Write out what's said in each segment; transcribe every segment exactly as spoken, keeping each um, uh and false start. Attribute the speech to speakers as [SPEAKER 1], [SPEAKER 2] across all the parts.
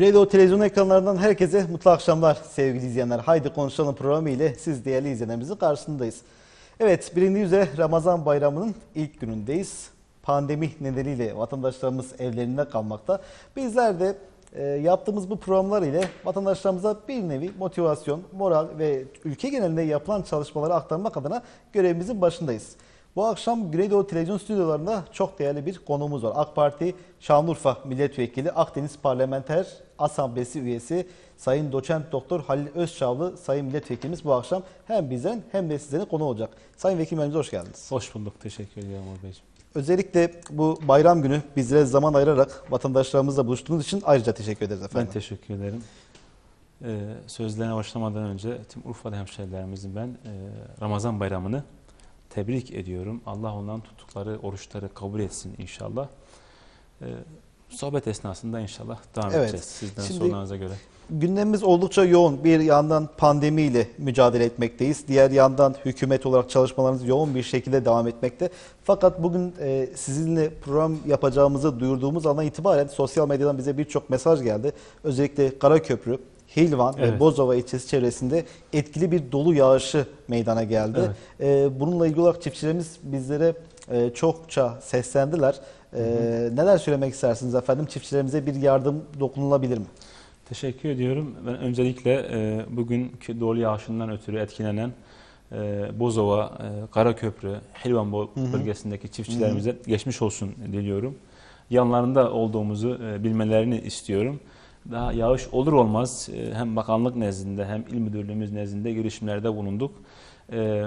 [SPEAKER 1] Güneydoğu televizyon ekranlarından herkese mutlu akşamlar sevgili izleyenler. Haydi Konuşalım programı ile siz değerli izleyenlerimizin karşısındayız. Evet, bilindiği üzere Ramazan bayramının ilk günündeyiz. Pandemi nedeniyle vatandaşlarımız evlerinde kalmakta. Bizler de e, yaptığımız bu programlar ile vatandaşlarımıza bir nevi motivasyon, moral ve ülke genelinde yapılan çalışmaları aktarmak adına görevimizin başındayız. Bu akşam Güneydoğu Televizyon stüdyolarında çok değerli bir konuğumuz var. AK Parti Şanlıurfa Milletvekili, Akdeniz Parlamenter Asamblesi üyesi Sayın Doçent Doktor Halil Özçavlı Sayın Milletvekilimiz bu akşam hem bizden hem de sizlerin konu olacak. Sayın Vekilim, hoş geldiniz.
[SPEAKER 2] Hoş bulduk. Teşekkür ediyorum Uğur Beyciğim.
[SPEAKER 1] Özellikle bu bayram günü bizlere zaman ayırarak vatandaşlarımızla buluştuğunuz için ayrıca teşekkür ederiz efendim.
[SPEAKER 2] Ben teşekkür ederim. Ee, sözlerine başlamadan önce tüm Urfalı hemşehrilerimizin ben e, Ramazan bayramını tebrik ediyorum. Allah onların tuttukları oruçları kabul etsin inşallah. Ee, sohbet esnasında inşallah devam
[SPEAKER 1] Evet.
[SPEAKER 2] edeceğiz sizden
[SPEAKER 1] Şimdi,
[SPEAKER 2] sorularınıza göre.
[SPEAKER 1] Gündemimiz oldukça yoğun. Bir yandan pandemiyle mücadele etmekteyiz. Diğer yandan hükümet olarak çalışmalarımız yoğun bir şekilde devam etmekte. Fakat bugün e, sizinle program yapacağımızı duyurduğumuz andan itibaren sosyal medyadan bize birçok mesaj geldi. Özellikle Karaköprü, Hilvan
[SPEAKER 2] Evet.
[SPEAKER 1] ve Bozova ilçesi çevresinde etkili bir dolu yağışı meydana geldi.
[SPEAKER 2] Evet.
[SPEAKER 1] E, bununla ilgili olarak çiftçilerimiz bizlere e, çokça seslendiler. E, hı hı. Neler söylemek istersiniz efendim? Çiftçilerimize bir yardım dokunulabilir mi?
[SPEAKER 2] Teşekkür ediyorum. Ben öncelikle e, bugünkü dolu yağışından ötürü etkilenen e, Bozova, e, Karaköprü, Hilvan bölgesindeki çiftçilerimize hı hı. geçmiş olsun diliyorum. Yanlarında olduğumuzu e, bilmelerini istiyorum. Daha yağış olur olmaz e, hem bakanlık nezdinde hem il müdürlüğümüz nezdinde girişimlerde bulunduk. E,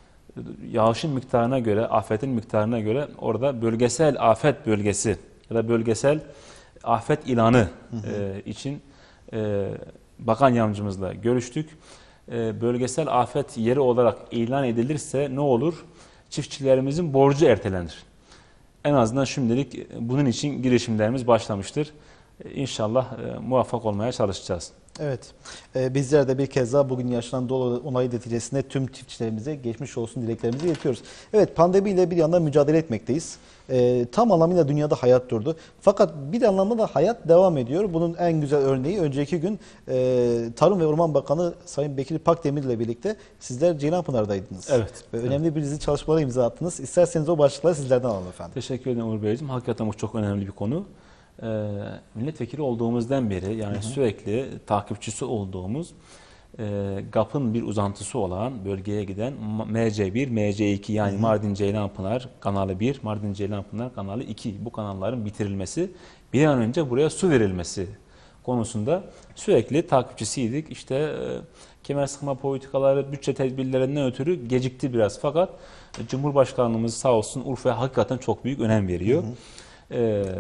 [SPEAKER 2] yağışın miktarına göre, afetin miktarına göre orada bölgesel afet bölgesi ya da bölgesel afet ilanı hı hı. E, için e, bakan yardımcımızla görüştük. E, bölgesel afet yeri olarak ilan edilirse ne olur? Çiftçilerimizin borcu ertelenir. En azından şimdilik bunun için girişimlerimiz başlamıştır. İnşallah e, muvaffak olmaya çalışacağız.
[SPEAKER 1] Evet. Ee, bizler de bir kez daha bugün yaşanan dolu onayı neticesinde tüm çiftçilerimize geçmiş olsun dileklerimizi iletiyoruz. Evet, pandemiyle bir yandan mücadele etmekteyiz. Ee, tam anlamıyla dünyada hayat durdu. Fakat bir anlamda da hayat devam ediyor. Bunun en güzel örneği önceki gün e, Tarım ve Orman Bakanı Sayın Bekir Pakdemir ile birlikte sizler Ceylanpınar'daydınız.
[SPEAKER 2] Evet.
[SPEAKER 1] Ve önemli evet. bir dizi çalışmalara imza attınız. İsterseniz o başlıkları sizlerden alalım efendim.
[SPEAKER 2] Teşekkür ederim Uğur Beyciğim. Hakikaten bu çok önemli bir konu. E, milletvekili olduğumuzdan beri yani hı hı. sürekli takipçisi olduğumuz e, G A P'ın bir uzantısı olan bölgeye giden M C bir, M C iki yani hı hı. Mardin Ceylanpınar kanalı bir, Mardin Ceylanpınar kanalı iki bu kanalların bitirilmesi, bir an önce buraya su verilmesi konusunda sürekli takipçisiydik. İşte e, kemer sıkma politikaları, bütçe tedbirlerinden ötürü gecikti biraz fakat e, Cumhurbaşkanımız sağ olsun Urfa'ya hakikaten çok büyük önem veriyor. Hı hı. E,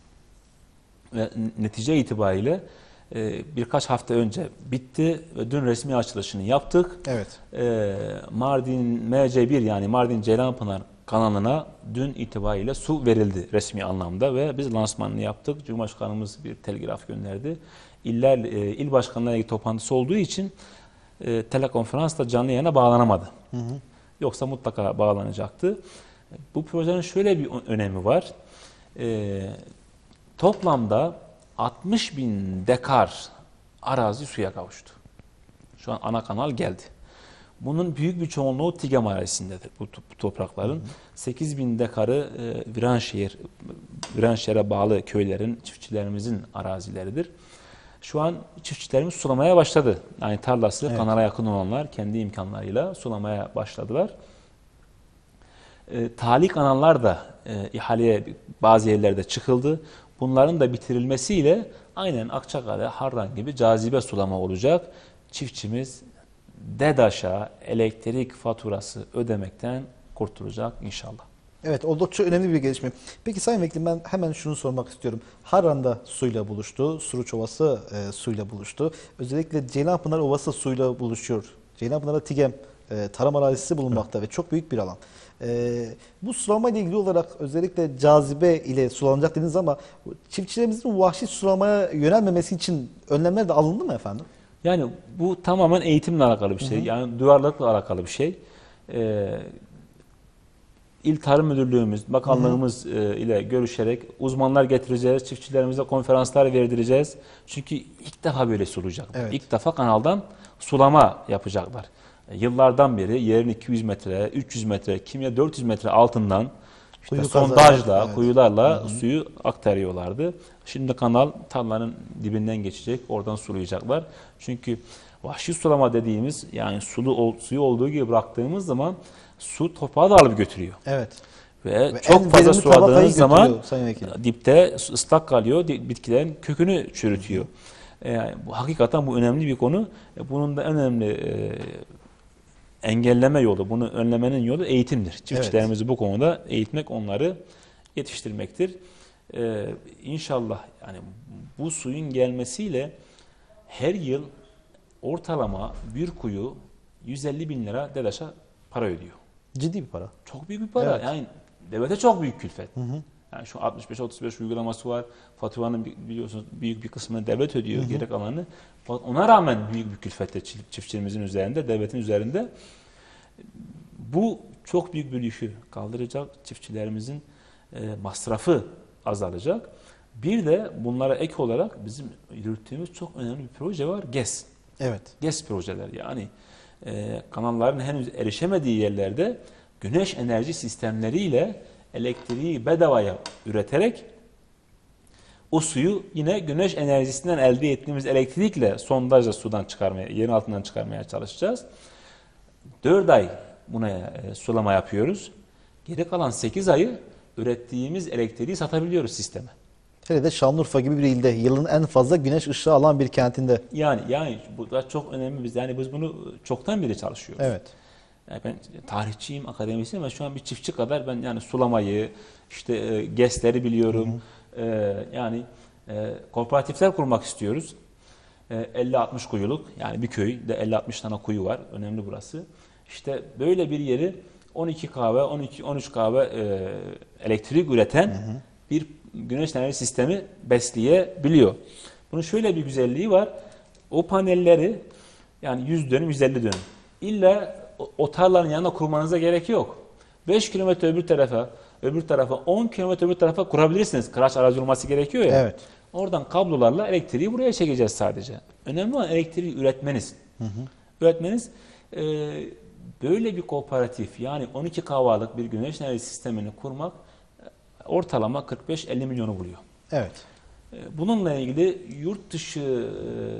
[SPEAKER 2] Ve netice itibariyle e, birkaç hafta önce bitti ve dün resmi açılışını yaptık. Evet. E, Mardin M C bir yani Mardin Ceylanpınar kanalına dün itibariyle su verildi resmi anlamda ve biz lansmanını yaptık. Cumhurbaşkanımız bir telgraf gönderdi. İller, e, il başkanlarıyla toplantısı olduğu için e, telekonferansla canlı yayına bağlanamadı. Hı hı. Yoksa mutlaka bağlanacaktı. Bu projenin şöyle bir önemi var. E, Toplamda altmış bin dekar arazi suya kavuştu. Şu an ana kanal geldi. Bunun büyük bir çoğunluğu Tigem arazisindedir bu, bu toprakların. Hı hı. sekiz bin dekarı e, Viranşehir, Viranşehir'e bağlı köylerin, çiftçilerimizin arazileridir. Şu an çiftçilerimiz sulamaya başladı. Yani tarlası evet. kanala yakın olanlar kendi imkanlarıyla sulamaya başladılar. E, tali kanallar da e, ihaleye bazı yerlerde çıkıldı. Bunların da bitirilmesiyle aynen Akçakale, Harran gibi cazibe sulama olacak. Çiftçimiz DEDAŞ'a elektrik faturası ödemekten kurtulacak inşallah.
[SPEAKER 1] Evet, oldukça önemli bir gelişme. Peki Sayın Vekilim, ben hemen şunu sormak istiyorum. Harran'da suyla buluştu, Suruç Ovası e, suyla buluştu. Özellikle Ceylanpınar Ovası suyla buluşuyor. Ceylanpınar'da Tigem e, tarım arazisi bulunmakta evet. ve çok büyük bir alan. Ee, bu sulama ile ilgili olarak özellikle cazibe ile sulanacak dediniz ama çiftçilerimizin vahşi sulamaya yönelmemesi için önlemler de alındı mı efendim?
[SPEAKER 2] Yani bu tamamen eğitimle alakalı bir şey. Hı hı. Yani duyarlılıkla alakalı bir şey. Ee, İl Tarım Müdürlüğümüz, bakanlığımız e, ile görüşerek uzmanlar getireceğiz, çiftçilerimize konferanslar verdireceğiz. Çünkü ilk defa böyle sulayacak.
[SPEAKER 1] Evet.
[SPEAKER 2] İlk defa kanaldan sulama yapacaklar. E, yıllardan beri yerin iki yüz metre, üç yüz metre, kimya dört yüz metre altından işte
[SPEAKER 1] Kuyu
[SPEAKER 2] sondajla,
[SPEAKER 1] kazarak, evet.
[SPEAKER 2] kuyularla
[SPEAKER 1] Hı hı.
[SPEAKER 2] suyu aktarıyorlardı. Şimdi kanal tarlanın dibinden geçecek, oradan sulayacaklar. Çünkü vahşi sulama dediğimiz, yani sulu suyu olduğu gibi bıraktığımız zaman su toprağı da alıp götürüyor.
[SPEAKER 1] Evet.
[SPEAKER 2] Ve,
[SPEAKER 1] Ve
[SPEAKER 2] çok
[SPEAKER 1] en
[SPEAKER 2] fazla
[SPEAKER 1] verimli tabakayı
[SPEAKER 2] suladığınız zaman
[SPEAKER 1] götürüyor Sayın Vekilim.
[SPEAKER 2] dipte ıslak kalıyor, di- bitkilerin kökünü çürütüyor. Yani bu, hakikaten bu önemli bir konu. E, Bunun da en önemli e, engelleme yolu, bunu önlemenin yolu eğitimdir. Çiftçilerimizi bu konuda eğitmek, onları yetiştirmektir. E, İnşallah yani bu suyun gelmesiyle her yıl ortalama bir kuyu yüz elli bin lira DEDAŞ'a para ödüyor.
[SPEAKER 1] Ciddi bir para.
[SPEAKER 2] Çok büyük bir para.
[SPEAKER 1] Evet.
[SPEAKER 2] Yani devlete çok büyük külfet.
[SPEAKER 1] Hı hı.
[SPEAKER 2] Yani şu altmış beş otuz beş uygulaması var. Faturanın bi- biliyorsunuz büyük bir kısmını devlet ödüyor,
[SPEAKER 1] Hı hı.
[SPEAKER 2] geri kalanını. Ona rağmen büyük bir külfette çift- çiftçimizin üzerinde, devletin üzerinde. Bu çok büyük bir yükü kaldıracak. Çiftçilerimizin e, masrafı azalacak. Bir de bunlara ek olarak bizim yürüttüğümüz çok önemli bir proje var. GES.
[SPEAKER 1] Evet.
[SPEAKER 2] GES projeler, yani e, kanalların henüz erişemediği yerlerde güneş enerji sistemleriyle elektriği bedavaya üreterek o suyu yine güneş enerjisinden elde ettiğimiz elektrikle sondajla sudan çıkarmaya, yerin altından çıkarmaya çalışacağız. dört ay buna e, sulama yapıyoruz. Geri kalan sekiz ayı ürettiğimiz elektriği satabiliyoruz sisteme.
[SPEAKER 1] Hele de Şanlıurfa gibi bir ilde, yılın en fazla güneş ışığı alan bir kentinde.
[SPEAKER 2] Yani yani bu da çok önemli. Biz yani biz bunu çoktan beri çalışıyoruz.
[SPEAKER 1] Evet.
[SPEAKER 2] Yani ben tarihçiyim, akademisyenim ama şu an bir çiftçi kadar ben yani sulamayı, işte e, GES'leri biliyorum. Hı hı. E, yani e, kooperatifler kurmak istiyoruz. E, elli altmış kuyuluk, yani bir köyde elli altmış tane kuyu var. Önemli burası. İşte böyle bir yeri on iki kahve, on iki on üç kahve e, elektrik üreten, hı hı, bir güneş enerji sistemi besleyebiliyor. Bunun şöyle bir güzelliği var. O panelleri yani yüz dönüm, yüz elli dönüm. İlla o, o tarlanın yanına kurmanıza gerek yok. beş kilometre öbür tarafa, öbür tarafa, on kilometre öbür tarafa kurabilirsiniz. Kıraç aracı olması gerekiyor ya.
[SPEAKER 1] Evet.
[SPEAKER 2] Oradan kablolarla elektriği buraya çekeceğiz sadece. Önemli olan elektriği üretmeniz. Hı hı. Üretmeniz. E, böyle bir kooperatif, yani on iki kahvalık bir güneş enerji sistemini kurmak ortalama kırk beş elli milyonu buluyor.
[SPEAKER 1] Evet.
[SPEAKER 2] Bununla ilgili yurt dışı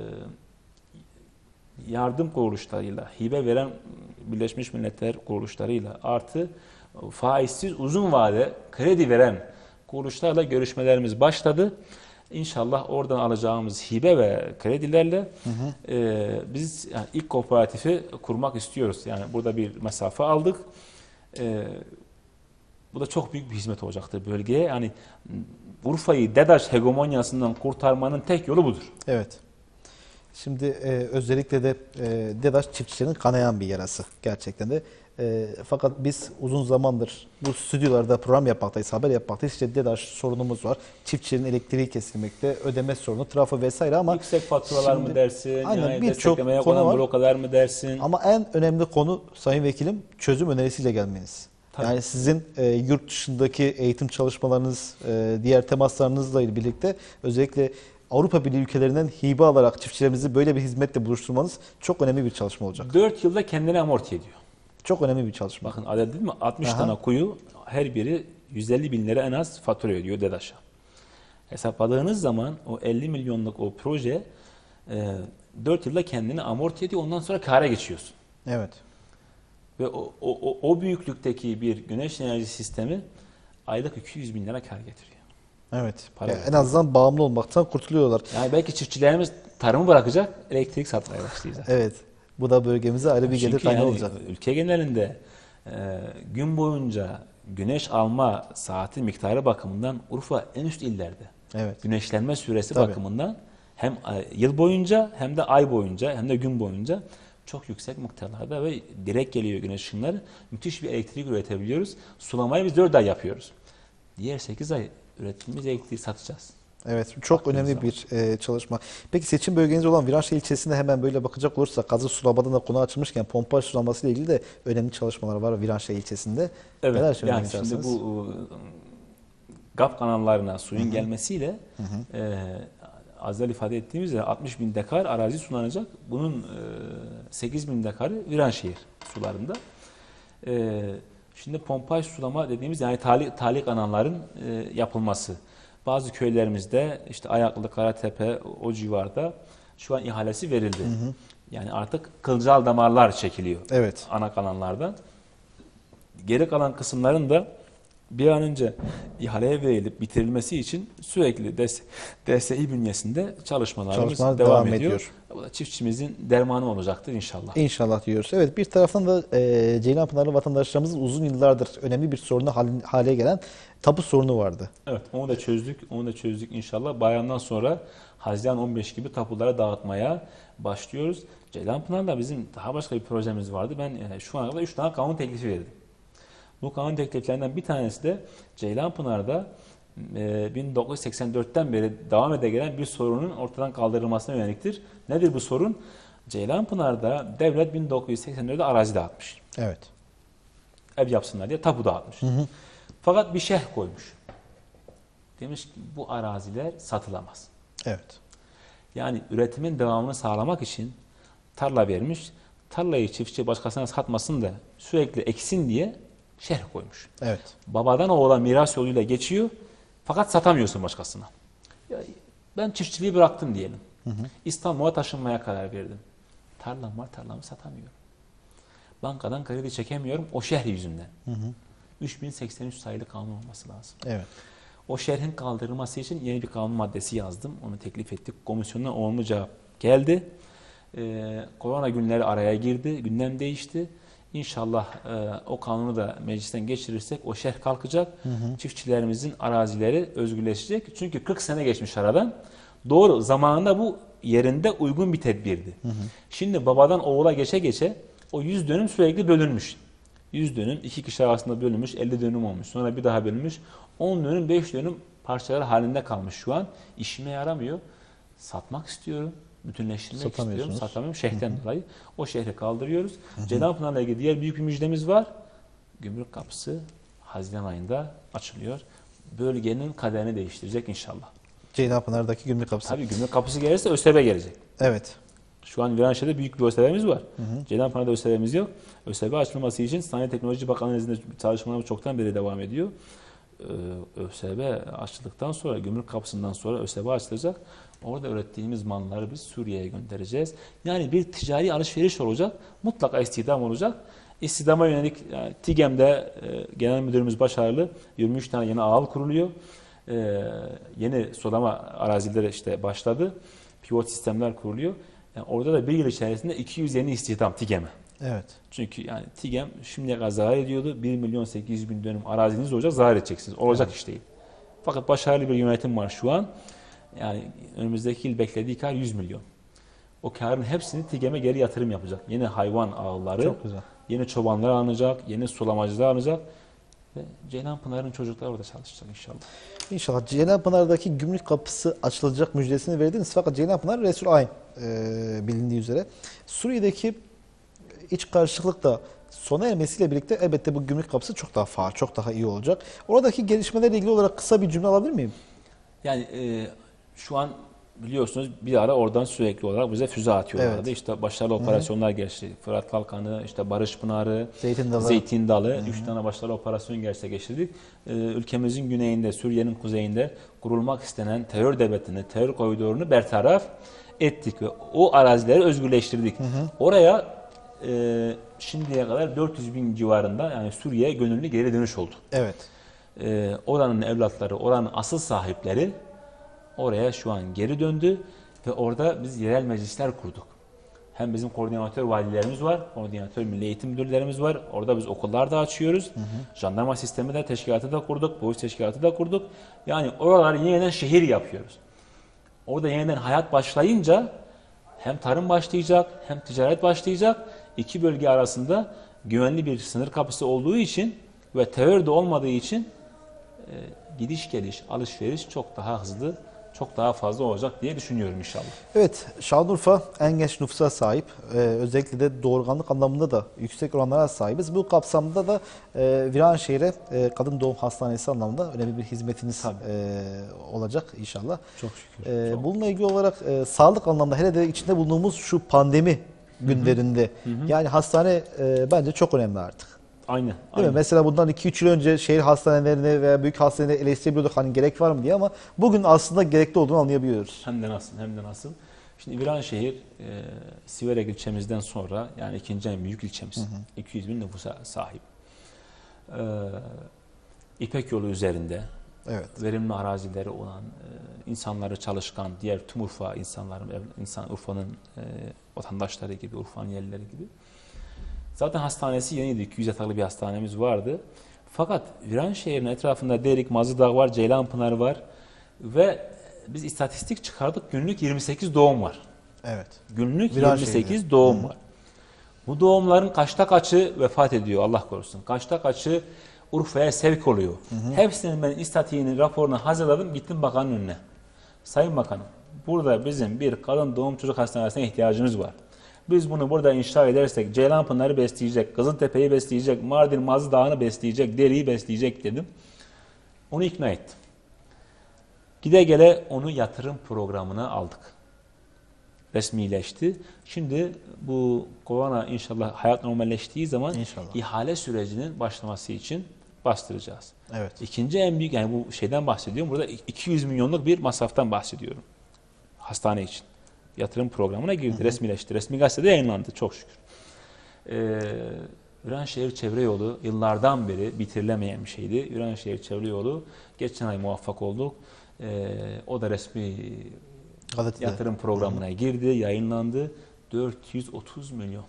[SPEAKER 2] yardım kuruluşlarıyla, hibe veren Birleşmiş Milletler kuruluşlarıyla artı faizsiz uzun vade kredi veren kuruluşlarla görüşmelerimiz başladı. İnşallah oradan alacağımız hibe ve kredilerle hı hı. E, biz yani ilk kooperatifi kurmak istiyoruz. Yani burada bir mesafe aldık. E, Bu da çok büyük bir hizmet olacaktır bölgeye. Yani Urfa'yı DEDAŞ hegemonyasından kurtarmanın tek yolu budur.
[SPEAKER 1] Evet. Şimdi e, özellikle de e, DEDAŞ çiftçilerin kanayan bir yarası gerçekten de. E, fakat biz uzun zamandır bu stüdyolarda program yapmaktayız, haber yapmaktayız. İşte DEDAŞ sorunumuz var. Çiftçilerin elektriği kesilmekte, ödeme sorunu, trafo vesaire ama
[SPEAKER 2] yüksek faturalar
[SPEAKER 1] şimdi,
[SPEAKER 2] mı dersin?
[SPEAKER 1] Aynen,
[SPEAKER 2] Yani
[SPEAKER 1] birçok
[SPEAKER 2] desteklemeye
[SPEAKER 1] konu
[SPEAKER 2] konan
[SPEAKER 1] var.
[SPEAKER 2] blokalar mı dersin?
[SPEAKER 1] Ama en önemli konu Sayın Vekilim, çözüm önerisiyle gelmeniz.
[SPEAKER 2] Tabii.
[SPEAKER 1] Yani sizin e, yurt dışındaki eğitim çalışmalarınız, e, diğer temaslarınızla birlikte özellikle Avrupa Birliği ülkelerinden hibe alarak çiftçilerimizi böyle bir hizmetle buluşturmanız çok önemli bir çalışma olacak.
[SPEAKER 2] dört yılda kendini amorti ediyor.
[SPEAKER 1] Çok önemli bir çalışma.
[SPEAKER 2] Bakın adet değil mi? altmış
[SPEAKER 1] Aha.
[SPEAKER 2] tane kuyu, her biri yüz elli bin lira en az fatura ödüyor DEDAŞ'a. Hesapladığınız zaman o elli milyonluk o proje e, dört yılda kendini amorti ediyor. Ondan sonra kâra geçiyorsun.
[SPEAKER 1] Evet.
[SPEAKER 2] Ve o, o, o büyüklükteki bir güneş enerji sistemi aylık iki yüz bin lira kâr getiriyor.
[SPEAKER 1] Evet.
[SPEAKER 2] Para
[SPEAKER 1] Yani en azından bağımlı olmaktan kurtuluyorlar.
[SPEAKER 2] Yani belki çiftçilerimiz tarımı bırakacak, elektrik satmaya başlayacak.
[SPEAKER 1] Evet. Bu da bölgemize ayrı bir gelir
[SPEAKER 2] Çünkü
[SPEAKER 1] kaynağı
[SPEAKER 2] yani
[SPEAKER 1] olacak.
[SPEAKER 2] ülke genelinde e, gün boyunca güneş alma saati miktarı bakımından Urfa en üst illerde.
[SPEAKER 1] Evet.
[SPEAKER 2] Güneşlenme süresi
[SPEAKER 1] Tabii.
[SPEAKER 2] bakımından hem yıl boyunca hem de ay boyunca hem de gün boyunca çok yüksek miktarlarda ve direkt geliyor güneş ışınları. Müthiş bir elektrik üretebiliyoruz. Sulamayı biz dört ay yapıyoruz. Diğer sekiz ay ürettiğimiz elektriği satacağız.
[SPEAKER 1] Evet, çok
[SPEAKER 2] Baktığınız
[SPEAKER 1] önemli
[SPEAKER 2] zaman.
[SPEAKER 1] bir e, çalışma. Peki seçim bölgeniz olan Viranşehir ilçesinde hemen böyle bakacak olursak kazı sulamadan da konu açılmışken pompaj sulaması ile ilgili de önemli çalışmalar var Viranşehir ilçesinde.
[SPEAKER 2] Evet,
[SPEAKER 1] Neler söylemek
[SPEAKER 2] yani
[SPEAKER 1] istersiniz?
[SPEAKER 2] şimdi bu e, GAP kanallarına suyun gelmesiyle e, az evvel ifade ettiğimiz gibi altmış bin dekar arazi sulanacak. Bunun e, sekiz bin dekarı Viranşehir sularında. E, şimdi pompaj sulama dediğimiz yani tali, tali kanalların e, yapılması. Bazı köylerimizde işte Ayaklı, Karatepe o civarda şu an ihalesi verildi. Yani artık kılcal damarlar çekiliyor
[SPEAKER 1] Evet.
[SPEAKER 2] ana kanallardan. Geri kalan kısımların da bir an önce ihaleye verilip bitirilmesi için sürekli D S İ bünyesinde çalışmalarımız
[SPEAKER 1] Çalışmalar
[SPEAKER 2] devam,
[SPEAKER 1] devam
[SPEAKER 2] ediyor.
[SPEAKER 1] ediyor.
[SPEAKER 2] Bu da çiftçimizin dermanı olacaktır inşallah.
[SPEAKER 1] İnşallah diyoruz. Evet, bir taraftan da e, Ceylanpınarlı vatandaşlarımızın uzun yıllardır önemli bir sorunu hal- hale gelen tapu sorunu vardı.
[SPEAKER 2] Evet, onu da çözdük. Onu da çözdük inşallah. Bayramdan sonra Haziran on beş gibi tapulara dağıtmaya başlıyoruz. Ceylanpınar'da bizim daha başka bir projemiz vardı. Ben e, şu ana kadar üç tane kanun teklifi verdim. Bu kanun tekliflerinden bir tanesi de Ceylanpınar'da e, bin dokuz yüz seksen dörtten beri devam ede gelen bir sorunun ortadan kaldırılmasına yöneliktir. Nedir bu sorun? Ceylanpınar'da devlet bin dokuz yüz seksen dörtte arazi dağıtmış.
[SPEAKER 1] Evet.
[SPEAKER 2] Ev yapsınlar diye tapu dağıtmış. Hı hı. Fakat bir şerh koymuş. Demiş ki bu araziler satılamaz.
[SPEAKER 1] Evet.
[SPEAKER 2] Yani üretimin devamını sağlamak için tarla vermiş. Tarlayı çiftçi başkasına satmasın da sürekli eksin diye şerh koymuş.
[SPEAKER 1] Evet.
[SPEAKER 2] Babadan oğula miras yoluyla geçiyor fakat satamıyorsun başkasına. Ya ben çiftçiliği bıraktım diyelim. Hı hı. İstanbul'a taşınmaya karar verdim. Tarlam var, tarlamı satamıyorum. Bankadan kredi çekemiyorum o şerh yüzünden. Hı hı. üç bin seksen üç sayılı kanun olması lazım.
[SPEAKER 1] Evet.
[SPEAKER 2] O şerhin kaldırılması için yeni bir kanun maddesi yazdım. Onu teklif ettik. Komisyondan olumlu cevap geldi. Ee, korona günleri araya girdi. Gündem değişti. İnşallah e, o kanunu da meclisten geçirirsek o şerh kalkacak. Hı hı. Çiftçilerimizin arazileri özgürleşecek. Çünkü kırk sene geçmiş aradan. Doğru zamanında bu yerinde uygun bir tedbirdi. Hı hı. Şimdi babadan oğula geçe geçe o yüz dönüm sürekli bölünmüş. yüz dönüm iki kişi arasında bölünmüş, elli dönüm olmuş. Sonra bir daha bölünmüş. on dönüm, beş dönüm parçalar halinde kalmış şu an. İşime yaramıyor. Satmak istiyorum. Bütünleştirmek istiyorum. Satamıyorum şehirden dolayı. O şehri kaldırıyoruz. Ceylanpınar'la ilgili diğer büyük bir müjdemiz var. Gümrük kapısı Haziran ayında açılıyor. Bölgenin kaderini değiştirecek inşallah.
[SPEAKER 1] Ceylanpınar'daki gümrük kapısı.
[SPEAKER 2] Tabii gümrük kapısı gelirse ÖSEV gelecek.
[SPEAKER 1] Evet.
[SPEAKER 2] Şu an Viranşehir'de büyük bir ÖSEV'miz var. Ceylanpınar'da ÖSEV'miz yok. ÖSEV açılması için Sanayi Teknoloji Bakanlığı izniyle çalışmalarımız çoktan beri devam ediyor. ÖSEV açıldıktan sonra, gümrük kapısından sonra ÖSEV açılacak. Orada ürettiğimiz malları biz Suriye'ye göndereceğiz. Yani bir ticari alışveriş olacak. Mutlaka istihdam olacak. İstihdama yönelik yani, TİGEM'de e, Genel Müdürümüz başarılı. yirmi üç tane yeni ağıl kuruluyor. E, yeni sulama arazileri işte başladı. Pivot sistemler kuruluyor. Yani orada da bir yıl içerisinde iki yüz yeni istihdam TİGEM'e.
[SPEAKER 1] Evet.
[SPEAKER 2] Çünkü yani TİGEM şimdiye kadar zarar ediyordu. bir milyon sekiz yüz bin dönüm araziniz olacak, zarar edeceksiniz. Olacak evet. iş değil. Fakat başarılı bir yönetim var şu an. Yani önümüzdeki yıl beklediği kar yüz milyon. O karın hepsini TİGEM'e geri yatırım yapacak. Yeni hayvan ağları,
[SPEAKER 1] çok güzel.
[SPEAKER 2] Yeni çobanlar alınacak, yeni sulamacılar alınacak. Ve Ceylanpınar'ın çocukları orada çalışacak inşallah.
[SPEAKER 1] İnşallah. Ceylanpınar'daki gümrük kapısı açılacak müjdesini verdiniz. Fakat Ceylanpınar Resul Ayn e, bilindiği üzere. Suriye'deki iç karışıklık da sona ermesiyle birlikte elbette bu gümrük kapısı çok daha faal, çok daha iyi olacak. Oradaki gelişmelerle ilgili olarak kısa bir cümle alabilir miyim?
[SPEAKER 2] Yani e, şu an biliyorsunuz bir ara oradan sürekli olarak bize füze atıyorlardı. Evet. İşte başarılı operasyonlar geçti. Fırat Kalkanı, işte Barış Pınarı,
[SPEAKER 1] Zeytin Dalı.
[SPEAKER 2] Zeytin Dalı. Hı-hı. Üç tane başarılı operasyon gerçekleştirdik. Ee, ülkemizin güneyinde, Suriye'nin kuzeyinde kurulmak istenen terör devletini, terör koridorunu bertaraf ettik ve o arazileri özgürleştirdik. Hı-hı. Oraya e, şimdiye kadar dört yüz bin civarında yani Suriye gönüllü geri dönüş oldu.
[SPEAKER 1] Evet.
[SPEAKER 2] Ee, oranın evlatları, oranın asıl sahipleri oraya şu an geri döndü ve orada biz yerel meclisler kurduk. Hem bizim koordinatör valilerimiz var, koordinatör milli eğitim müdürlerimiz var. Orada biz okullar da açıyoruz. Hı hı. Jandarma sistemi de, teşkilatı da kurduk, polis teşkilatı da kurduk. Yani oraları yeniden şehir yapıyoruz. Orada yeniden hayat başlayınca hem tarım başlayacak, hem ticaret başlayacak. İki bölge arasında güvenli bir sınır kapısı olduğu için ve terör de olmadığı için e, gidiş geliş, alışveriş çok daha hızlı, çok daha fazla olacak diye düşünüyorum inşallah.
[SPEAKER 1] Evet, Şanlıurfa en genç nüfusa sahip. Ee, özellikle de doğurganlık anlamında da yüksek oranlara sahibiz. Bu kapsamda da e, Viranşehir'e e, kadın doğum hastanesi anlamında önemli bir hizmetiniz e, olacak inşallah.
[SPEAKER 2] Çok şükür.
[SPEAKER 1] E,
[SPEAKER 2] Çok.
[SPEAKER 1] Bununla ilgili olarak e, sağlık anlamda hele de içinde bulunduğumuz şu pandemi günlerinde
[SPEAKER 2] Hı hı.
[SPEAKER 1] yani hastane e, bence çok önemli artık.
[SPEAKER 2] Aynı.
[SPEAKER 1] Değil
[SPEAKER 2] aynı.
[SPEAKER 1] mi? Mesela bundan iki üç yıl önce şehir hastanelerine veya büyük hastaneleri eleştirebiliyorduk hani gerek var mı diye ama bugün aslında gerekli olduğunu anlayabiliyoruz.
[SPEAKER 2] Hem de nasıl, hem de nasıl. Şimdi Viranşehir, e, Siverek ilçemizden sonra yani ikinci en büyük ilçemiz. Hı hı. iki yüz bin nüfusa sahip. E, İpek yolu üzerinde
[SPEAKER 1] Evet.
[SPEAKER 2] verimli arazileri olan, e, insanları çalışkan, diğer tüm Urfa insanların, insan Urfa'nın e, vatandaşları gibi, Urfa'nın yerlileri gibi. Zaten hastanesi yeniydi. iki yüz yataklı bir hastanemiz vardı. Fakat Viranşehir'in etrafında Derik, Mazıdağ var, Ceylanpınar var ve biz istatistik çıkardık. Günlük yirmi sekiz doğum var.
[SPEAKER 1] Evet.
[SPEAKER 2] Günlük
[SPEAKER 1] Viranşehir'de.
[SPEAKER 2] yirmi sekiz doğum
[SPEAKER 1] Hı.
[SPEAKER 2] var. Bu doğumların kaçta kaçı vefat ediyor Allah korusun. Kaçta kaçı Urfa'ya sevk oluyor. Hı hı. Hepsinin ben istatiğini, raporunu hazırladım. Gittim bakanın önüne. Sayın Bakanım, burada bizim bir kadın doğum çocuk hastanesine ihtiyacımız var. Biz bunu burada inşa edersek Ceylanpınar'ı besleyecek, Kızıltepe'yi besleyecek, Mardin Mazı Dağı'nı besleyecek, Deri'yi besleyecek dedim. Onu ikna ettim. Gide gele onu yatırım programına aldık. Resmileşti. Şimdi bu korona inşallah hayat normalleştiği zaman
[SPEAKER 1] İnşallah.
[SPEAKER 2] ihale sürecinin başlaması için bastıracağız.
[SPEAKER 1] Evet.
[SPEAKER 2] İkinci en büyük, yani bu şeyden bahsediyorum. Burada iki yüz milyonluk bir masraftan bahsediyorum. Hastane için. Yatırım programına girdi, hı hı. resmileşti. Resmi gazetede yayınlandı çok şükür. Ee, Viranşehir Çevre Yolu yıllardan beri bitirilemeyen bir şeydi. Viranşehir Çevre Yolu geçen ay muvaffak olduk. Ee, o da resmi gazetede yatırım programına hı hı. girdi, yayınlandı. dört yüz otuz milyon.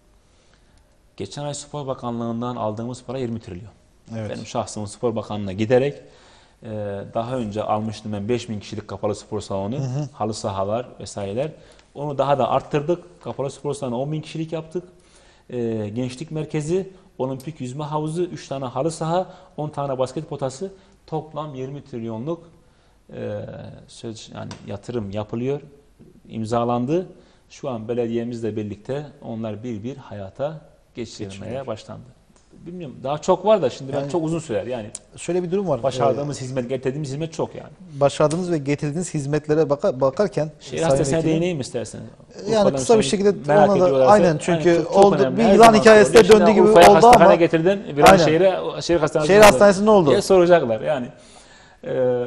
[SPEAKER 2] Geçen ay Spor Bakanlığı'ndan aldığımız para yirmi trilyon. Evet. Benim şahsımın Spor Bakanlığı'na giderek e, daha önce almıştım ben beş bin kişilik kapalı spor salonu, hı hı. halı sahalar vesaireler. Onu daha da arttırdık. Kapalı spor salonu on bin kişilik yaptık. E, gençlik merkezi, olimpik yüzme havuzu, üç tane halı saha, on tane basket potası, toplam yirmi trilyonluk e, söz yani yatırım yapılıyor, imzalandı. Şu an belediyemizle birlikte onlar bir bir hayata geçirilmeye başlandı. Bilmiyorum, daha çok var da şimdi yani, ben çok uzun sürer yani.
[SPEAKER 1] Şöyle bir durum var.
[SPEAKER 2] Başardığımız
[SPEAKER 1] ee,
[SPEAKER 2] hizmet, getirdiğimiz hizmet çok yani.
[SPEAKER 1] Başardığınız ve getirdiğiniz hizmetlere baka, bakarken
[SPEAKER 2] şehir hastanesine değineyim istersen.
[SPEAKER 1] Yani
[SPEAKER 2] Urfa'dan
[SPEAKER 1] kısa bir şekilde ona da aynen çünkü
[SPEAKER 2] yani çok, çok
[SPEAKER 1] oldu
[SPEAKER 2] önemli.
[SPEAKER 1] bir yılan hikayesinde döndüğü gibi
[SPEAKER 2] Urfa'ya
[SPEAKER 1] oldu
[SPEAKER 2] hastane
[SPEAKER 1] ama
[SPEAKER 2] getirdin, Viranşehir'e şehir hastanesi
[SPEAKER 1] şehir hastanesi ne oldu diye
[SPEAKER 2] soracaklar yani. Ee,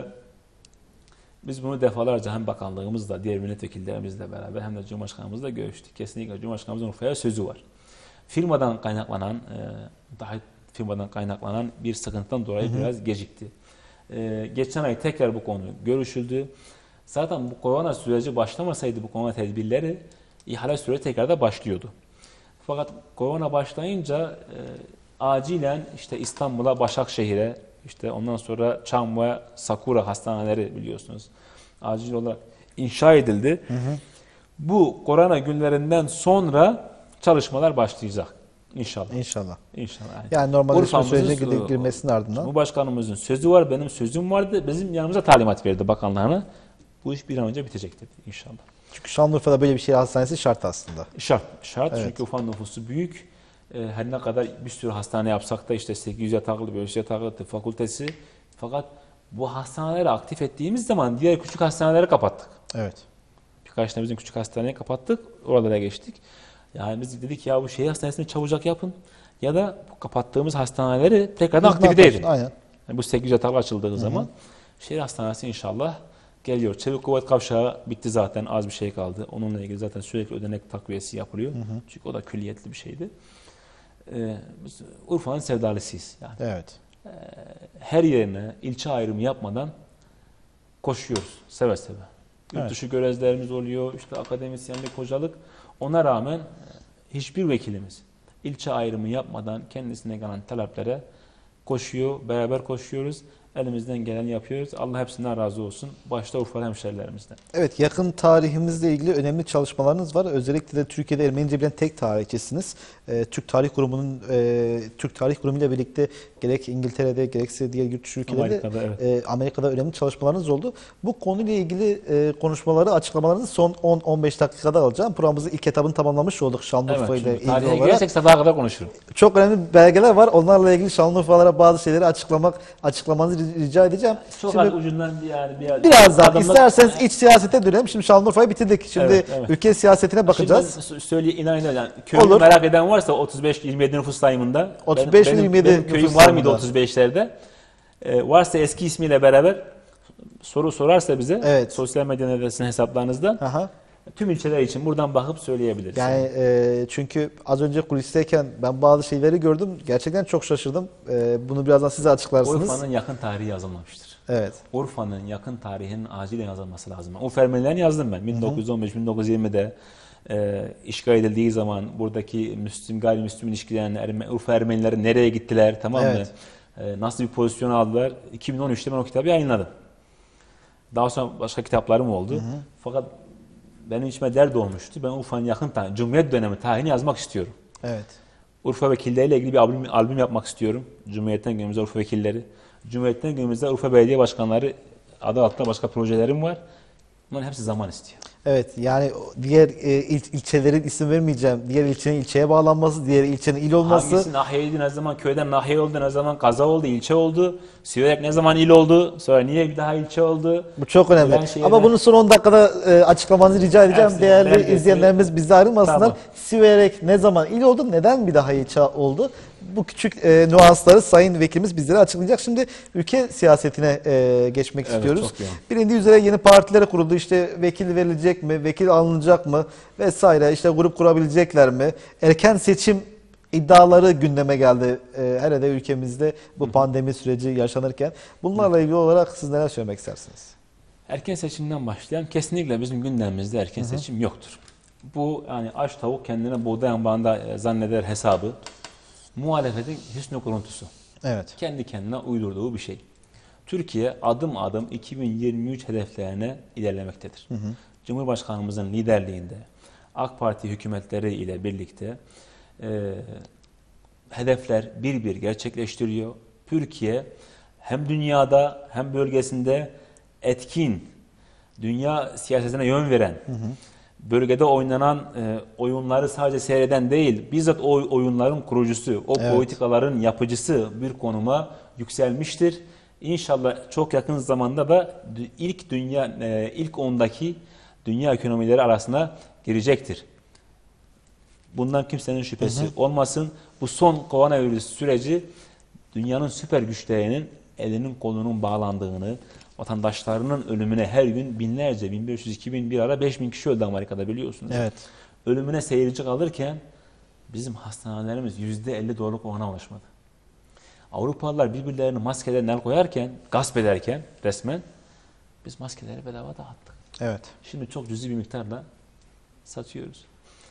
[SPEAKER 2] biz bunu defalarca hem bakanlığımızla, diğer milletvekillerimizle beraber hem de Cumhurbaşkanımızla görüştük. Kesinlikle Cumhurbaşkanımızın Urfa'ya sözü var. Firmadan kaynaklanan, daha firmadan kaynaklanan bir sıkıntıdan dolayı hı hı. biraz gecikti. Ee, geçen ay tekrar bu konu görüşüldü. Zaten bu korona süreci başlamasaydı bu korona tedbirleri ihale süreci tekrar da başlıyordu. Fakat korona başlayınca e, acilen işte İstanbul'a, Başakşehir'e, işte ondan sonra Çam ve Sakura hastaneleri biliyorsunuz acil olarak inşa edildi. Hı hı. Bu korona günlerinden sonra çalışmalar başlayacak. İnşallah.
[SPEAKER 1] İnşallah.
[SPEAKER 2] İnşallah. Yani,
[SPEAKER 1] yani normalleşme sürecine girmesinin ardından.
[SPEAKER 2] Cumhurbaşkanımızın sözü var, benim sözüm vardı. Bizim yanımıza talimat verdi bakanlığına. Bu iş bir an önce bitecek dedi inşallah.
[SPEAKER 1] Çünkü Şanlıurfa'da böyle bir şehir hastanesi şart aslında.
[SPEAKER 2] Şart. Şart
[SPEAKER 1] evet.
[SPEAKER 2] Çünkü Urfa'nın nüfusu büyük. Ee, her ne kadar bir sürü hastane yapsak da işte sekiz yüz yataklı, beş yüz yataklı tıp fakültesi. Fakat bu hastaneleri aktif ettiğimiz zaman diğer küçük hastaneleri kapattık.
[SPEAKER 1] Evet.
[SPEAKER 2] Birkaç tane bizim küçük hastaneyi kapattık. Oralara geçtik. Yani biz dedik ya bu şehir hastanesini çabucak yapın. Ya da bu kapattığımız hastaneleri tekrardan aktivite edin.
[SPEAKER 1] Aynen.
[SPEAKER 2] Yani bu sekiz yüz yataklı açıldığı Hı-hı. zaman şehir hastanesi inşallah geliyor. Çevik kuvvet kavşağı bitti zaten, az bir şey kaldı. Onunla ilgili zaten sürekli ödenek takviyesi yapılıyor. Hı-hı. Çünkü o da külliyetli bir şeydi. Ee, biz Urfa'nın sevdalısıyız. Yani.
[SPEAKER 1] Evet.
[SPEAKER 2] Ee, her yerine ilçe ayrımı yapmadan koşuyoruz seve seve. Yurt evet. dışı görevlilerimiz oluyor, işte akademisyenlik, hocalık. Ona rağmen hiçbir vekilimiz ilçe ayrımı yapmadan kendisine gelen taleplere koşuyor, beraber koşuyoruz elimizden geleni yapıyoruz. Allah hepsinden razı olsun. Başta Urfa hemşerilerimizden.
[SPEAKER 1] Evet, yakın tarihimizle ilgili önemli çalışmalarınız var. Özellikle de Türkiye'de Ermenice bilen tek tarihçisiniz. Ee, Türk Tarih Kurumu'nun e, Türk Tarih Kurumu ile birlikte gerek İngiltere'de gerekse diğer yurt dışı ülkelerde
[SPEAKER 2] Amerika'da, evet.
[SPEAKER 1] e, Amerika'da önemli çalışmalarınız oldu. Bu konuyla ilgili e, konuşmaları, açıklamalarınızı son on on beş dakikada alacağım. Programımızın ilk etabını tamamlamış olduk Şanlıurfa
[SPEAKER 2] Evet,
[SPEAKER 1] ile
[SPEAKER 2] çünkü
[SPEAKER 1] ilgili
[SPEAKER 2] tarihe
[SPEAKER 1] olarak.
[SPEAKER 2] girersek sabaha kadar konuşurum.
[SPEAKER 1] Çok önemli belgeler var. Onlarla ilgili Şanlıurfalara bazı şeyleri açıklamak, açıklamanızı rica edeceğim.
[SPEAKER 2] Çok
[SPEAKER 1] Şimdi
[SPEAKER 2] az ucundan bir yani bir
[SPEAKER 1] biraz daha
[SPEAKER 2] adımlık-
[SPEAKER 1] isterseniz iç siyasete dönelim. Şimdi Şanlıurfa'yı bitirdik. Şimdi
[SPEAKER 2] Evet, evet.
[SPEAKER 1] ülke siyasetine bakacağız.
[SPEAKER 2] Şimdi söyleye inan inan yani köyü
[SPEAKER 1] Olur.
[SPEAKER 2] merak eden varsa otuz beş yirmi yedi nüfus sayımında
[SPEAKER 1] otuz beş
[SPEAKER 2] benim,
[SPEAKER 1] yirmi yedi
[SPEAKER 2] benim köyüm
[SPEAKER 1] nüfus
[SPEAKER 2] var mıydı
[SPEAKER 1] sayımında.
[SPEAKER 2] otuz beşlerde? Ee, varsa eski ismiyle beraber soru sorarsa bize
[SPEAKER 1] Evet.
[SPEAKER 2] sosyal medya adresinin hesaplarınızdan
[SPEAKER 1] Aha.
[SPEAKER 2] tüm ilçeler için buradan bakıp söyleyebiliriz.
[SPEAKER 1] Yani e, çünkü az önce kulisteyken ben bazı şeyleri gördüm. Gerçekten çok şaşırdım. E, bunu birazdan size açıklarsınız.
[SPEAKER 2] Urfa'nın yakın tarihi yazılmamıştır.
[SPEAKER 1] Evet.
[SPEAKER 2] Urfa'nın yakın tarihinin acilen yazılması lazım. Urfa Ermenilerini yazdım ben. bin dokuz yüz on beş bin dokuz yüz yirmide e, işgal edildiği zaman buradaki Müslüm gayrimüslim ilişkilerini Erme, Urfa Ermenileri nereye gittiler, tamam mı?
[SPEAKER 1] Evet.
[SPEAKER 2] E, nasıl bir pozisyon aldılar? iki bin on üçte ben o kitabı yayınladım. Daha sonra başka kitaplarım oldu. Hı hı. Fakat benim içime dert olmuştu. Ben Urfa'nın yakın tarihi, Cumhuriyet dönemi tarihini yazmak istiyorum.
[SPEAKER 1] Evet.
[SPEAKER 2] Urfa vekilleriyle ilgili bir albüm, albüm yapmak istiyorum. Cumhuriyet'ten günümüzde Urfa vekilleri. Cumhuriyet'ten günümüzde Urfa belediye başkanları adı altında başka projelerim var. Bunların hepsi zaman istiyor.
[SPEAKER 1] Evet, yani diğer e, il, ilçelerin isim vermeyeceğim. Diğer ilçenin ilçeye bağlanması, diğer ilçenin il olması.
[SPEAKER 2] Hangisi nahiyeydi, ne zaman köyden nahiye oldu, ne zaman kaza oldu, ilçe oldu. Siverek ne zaman il oldu, sonra niye bir daha ilçe oldu.
[SPEAKER 1] Bu çok önemli.
[SPEAKER 2] Bilen
[SPEAKER 1] Ama bunu son on dakikada e, açıklamanızı rica edeceğim.
[SPEAKER 2] Hepsini,
[SPEAKER 1] Değerli
[SPEAKER 2] belgesini-
[SPEAKER 1] izleyenlerimiz bizde ayrılmasınlar.
[SPEAKER 2] Tamam.
[SPEAKER 1] Siverek ne zaman il oldu, neden bir daha ilçe oldu? Bu küçük e, nüansları Sayın Vekilimiz bizlere açıklayacak. Şimdi ülke siyasetine e, geçmek
[SPEAKER 2] Evet,
[SPEAKER 1] istiyoruz.
[SPEAKER 2] çok iyi.
[SPEAKER 1] Bilindiği üzere yeni partilere kuruldu. İşte vekil verilecek mi, vekil alınacak mı vesaire. İşte grup kurabilecekler mi? Erken seçim iddiaları gündeme geldi e, herhalde ülkemizde bu pandemi süreci yaşanırken. Bunlarla ilgili olarak siz neler söylemek istersiniz?
[SPEAKER 2] Erken seçimden başlayan kesinlikle bizim gündemimizde erken seçim yoktur. Bu yani aç tavuk kendine buğday bağında e, zanneder hesabı. Muhalefetin hüsnü kuruntusu.
[SPEAKER 1] Evet.
[SPEAKER 2] Kendi kendine uydurduğu bir şey. Türkiye adım adım iki bin yirmi üç hedeflerine ilerlemektedir. Hı hı. Cumhurbaşkanımızın liderliğinde AK Parti hükümetleri ile birlikte e, hedefler bir bir gerçekleştiriyor. Türkiye hem dünyada hem bölgesinde etkin, dünya siyasetine yön veren, hı hı. bölgede oynanan e, oyunları sadece seyreden değil, bizzat o oyunların kurucusu, o
[SPEAKER 1] evet.
[SPEAKER 2] politikaların yapıcısı bir konuma yükselmiştir. İnşallah çok yakın zamanda da ilk dünya e, ilk ondaki dünya ekonomileri arasına girecektir. Bundan kimsenin şüphesi hı hı. olmasın. Bu son koronavirüs süreci dünyanın süper güçlerinin elinin kolunun bağlandığını, vatandaşlarının ölümüne her gün binlerce, bin beş yüz, iki bin, bir ara beş bin kişi öldü Amerika'da biliyorsunuz.
[SPEAKER 1] Evet.
[SPEAKER 2] Ölümüne seyirci kalırken bizim hastanelerimiz yüzde elli doluluk orana ulaşmadı. Avrupalılar birbirlerine maskelerine el koyarken, gasp ederken resmen biz maskeleri bedava dağıttık.
[SPEAKER 1] Evet.
[SPEAKER 2] Şimdi çok cüzi bir miktarla satıyoruz.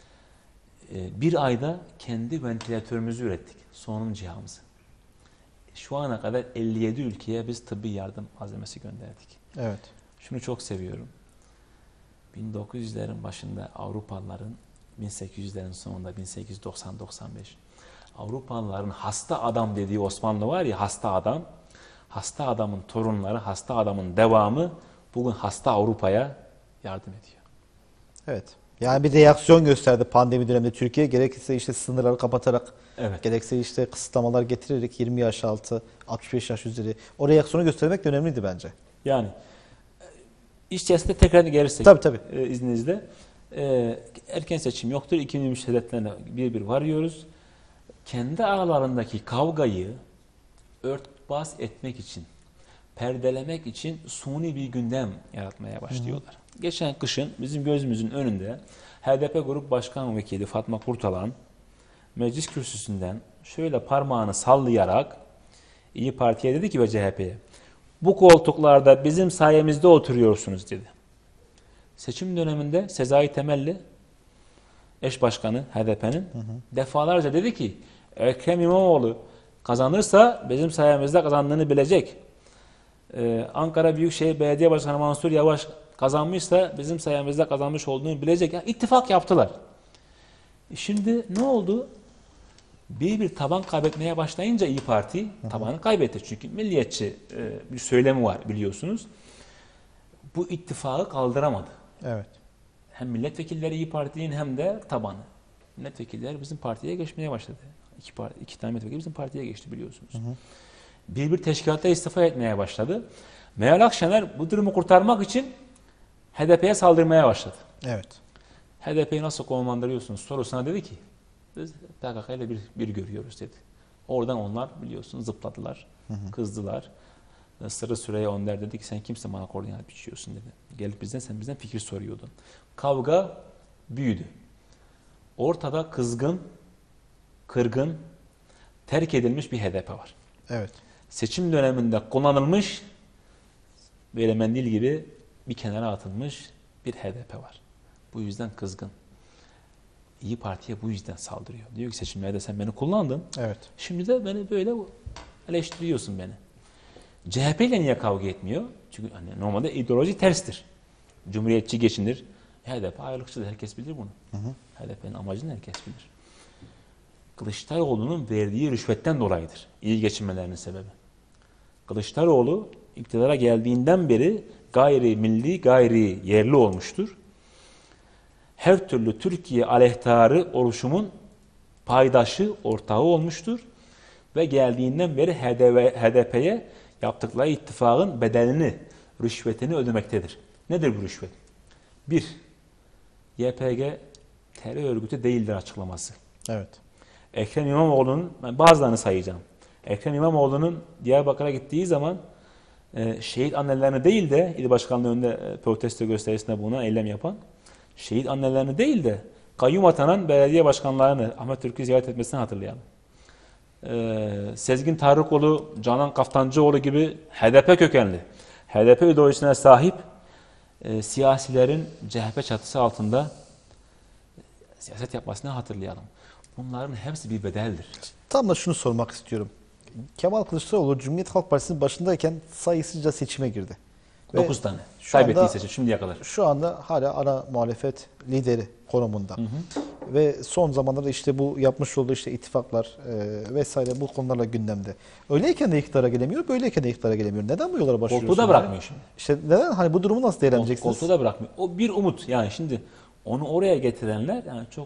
[SPEAKER 2] Ee, bir ayda kendi ventilatörümüzü ürettik. Solunum cihazımızı. Şu ana kadar elli yedi ülkeye biz tıbbi yardım malzemesi gönderdik.
[SPEAKER 1] Evet.
[SPEAKER 2] Şunu çok seviyorum. bin dokuz yüzlerin başında Avrupalıların, bin sekiz yüzlerin sonunda bin sekiz yüz doksan doksan beş Avrupalıların hasta adam dediği Osmanlı var ya, hasta adam. Hasta adamın torunları, hasta adamın devamı bugün hasta Avrupa'ya yardım ediyor.
[SPEAKER 1] Evet. Yani bir reaksiyon gösterdi pandemi döneminde Türkiye. Gerekirse işte sınırları kapatarak,
[SPEAKER 2] evet.
[SPEAKER 1] gerekse işte kısıtlamalar getirerek yirmi yaş altı, altmış beş yaş üzeri o reaksiyonu göstermek de önemliydi bence.
[SPEAKER 2] Yani iş içerisinde tekrar gelirsek
[SPEAKER 1] tabii, tabii.
[SPEAKER 2] E, izninizle e, erken seçim yoktur. iki bin yirmi üç hedeflerine bir bir varıyoruz. Kendi aralarındaki kavgayı örtbas etmek için, perdelemek için suni bir gündem yaratmaya başlıyorlar. Hı. Geçen kışın bizim gözümüzün önünde H D P Grup Başkan Vekili Fatma Kurtalan meclis kürsüsünden şöyle parmağını sallayarak İyi Parti'ye dedi ki ve C H P'ye, bu koltuklarda bizim sayemizde oturuyorsunuz dedi. Seçim döneminde Sezai Temelli eş başkanı H D P'nin defalarca dedi ki Ekrem İmamoğlu kazanırsa bizim sayemizde kazandığını bilecek. Ee, Ankara Büyükşehir Belediye Başkanı Mansur Yavaş kazanmışsa bizim sayemizde kazanmış olduğunu bilecek. Yani ittifak yaptılar. Şimdi ne oldu? Bir bir taban kaybetmeye başlayınca İYİ Parti tabanı kaybetti. Çünkü milliyetçi e, bir söylemi var biliyorsunuz. Bu ittifakı kaldıramadı.
[SPEAKER 1] Evet.
[SPEAKER 2] Hem milletvekilleri İYİ Parti'nin hem de tabanı. Milletvekilleri bizim partiye geçmeye başladı. İki, parti, iki tane milletvekili bizim partiye geçti biliyorsunuz. Hı hı. Bir bir teşkilatta istifa etmeye başladı. Meral Akşener bu durumu kurtarmak için H D P'ye saldırmaya başladı.
[SPEAKER 1] Evet.
[SPEAKER 2] H D P'yi nasıl konumlandırıyorsunuz sorusuna dedi ki biz P K K ile bir, bir görüyoruz dedi. Oradan onlar biliyorsunuz zıpladılar, hı hı. kızdılar. Sırrı Süreyya Önder dedi ki sen kimsin bana koordinat biçiyorsun dedi. Gelip bizden sen bizden fikir soruyordun. Kavga büyüdü. Ortada kızgın, kırgın, terk edilmiş bir H D P var.
[SPEAKER 1] Evet.
[SPEAKER 2] Seçim döneminde kullanılmış, böyle mendil gibi bir kenara atılmış bir H D P var. Bu yüzden kızgın. İYİ Parti'ye bu yüzden saldırıyor. Diyor ki seçimlerde sen beni kullandın.
[SPEAKER 1] Evet. Şimdi
[SPEAKER 2] de beni böyle eleştiriyorsun beni. C H P ile niye kavga etmiyor? Çünkü hani normalde ideoloji terstir. Cumhuriyetçi geçinir. H D P ayrılıkçıdır. Herkes bilir bunu. Hı hı. H D P'nin amacını herkes bilir. Kılıçdaroğlu'nun verdiği rüşvetten dolayıdır. İyi geçinmelerinin sebebi. Kılıçdaroğlu iktidara geldiğinden beri gayri milli, gayri yerli olmuştur. Her türlü Türkiye aleyhtarı oluşumun paydaşı, ortağı olmuştur. Ve geldiğinden beri H D P'ye yaptıkları ittifakın bedelini, rüşvetini ödemektedir. Nedir bu rüşvet? Bir, Y P G terör örgütü değildir açıklaması.
[SPEAKER 1] Evet.
[SPEAKER 2] Ekrem İmamoğlu'nun, ben bazılarını sayacağım. Ekrem İmamoğlu'nun Diyarbakır'a gittiği zaman e, şehit annelerini değil de, İl Başkanlığı önünde e, protesto gösterisinde bulunan, eylem yapan, şehit annelerini değil de kayyum atanan belediye başkanlarını Ahmet Türk'ü ziyaret etmesini hatırlayalım. Ee, Sezgin Tarıkoğlu, Canan Kaftancıoğlu gibi H D P kökenli, H D P ideolojisine sahip e, siyasilerin C H P çatısı altında siyaset yapmasını hatırlayalım. Bunların hepsi bir bedeldir.
[SPEAKER 1] Tam da şunu sormak istiyorum. Kemal Kılıçdaroğlu Cumhuriyet Halk Partisi'nin başındayken sayısızca seçime girdi.
[SPEAKER 2] dokuz tane. Kaybettiği seçim şimdiye kadar.
[SPEAKER 1] Şu anda hala ana muhalefet lideri konumunda. Hı hı. Ve son zamanlarda işte bu yapmış olduğu işte ittifaklar e, vesaire bu konularla gündemde. Öyleyken de iktidara gelemiyor, böyleyken de iktidara gelemiyor. Neden bu yollara başvuruyorsun?
[SPEAKER 2] Koltuğu da bırakmıyor şimdi.
[SPEAKER 1] İşte neden? Hani bu durumu nasıl değerlendireceksiniz?
[SPEAKER 2] Koltuğu da bırakmıyor. O bir umut. Yani şimdi onu oraya getirenler yani çok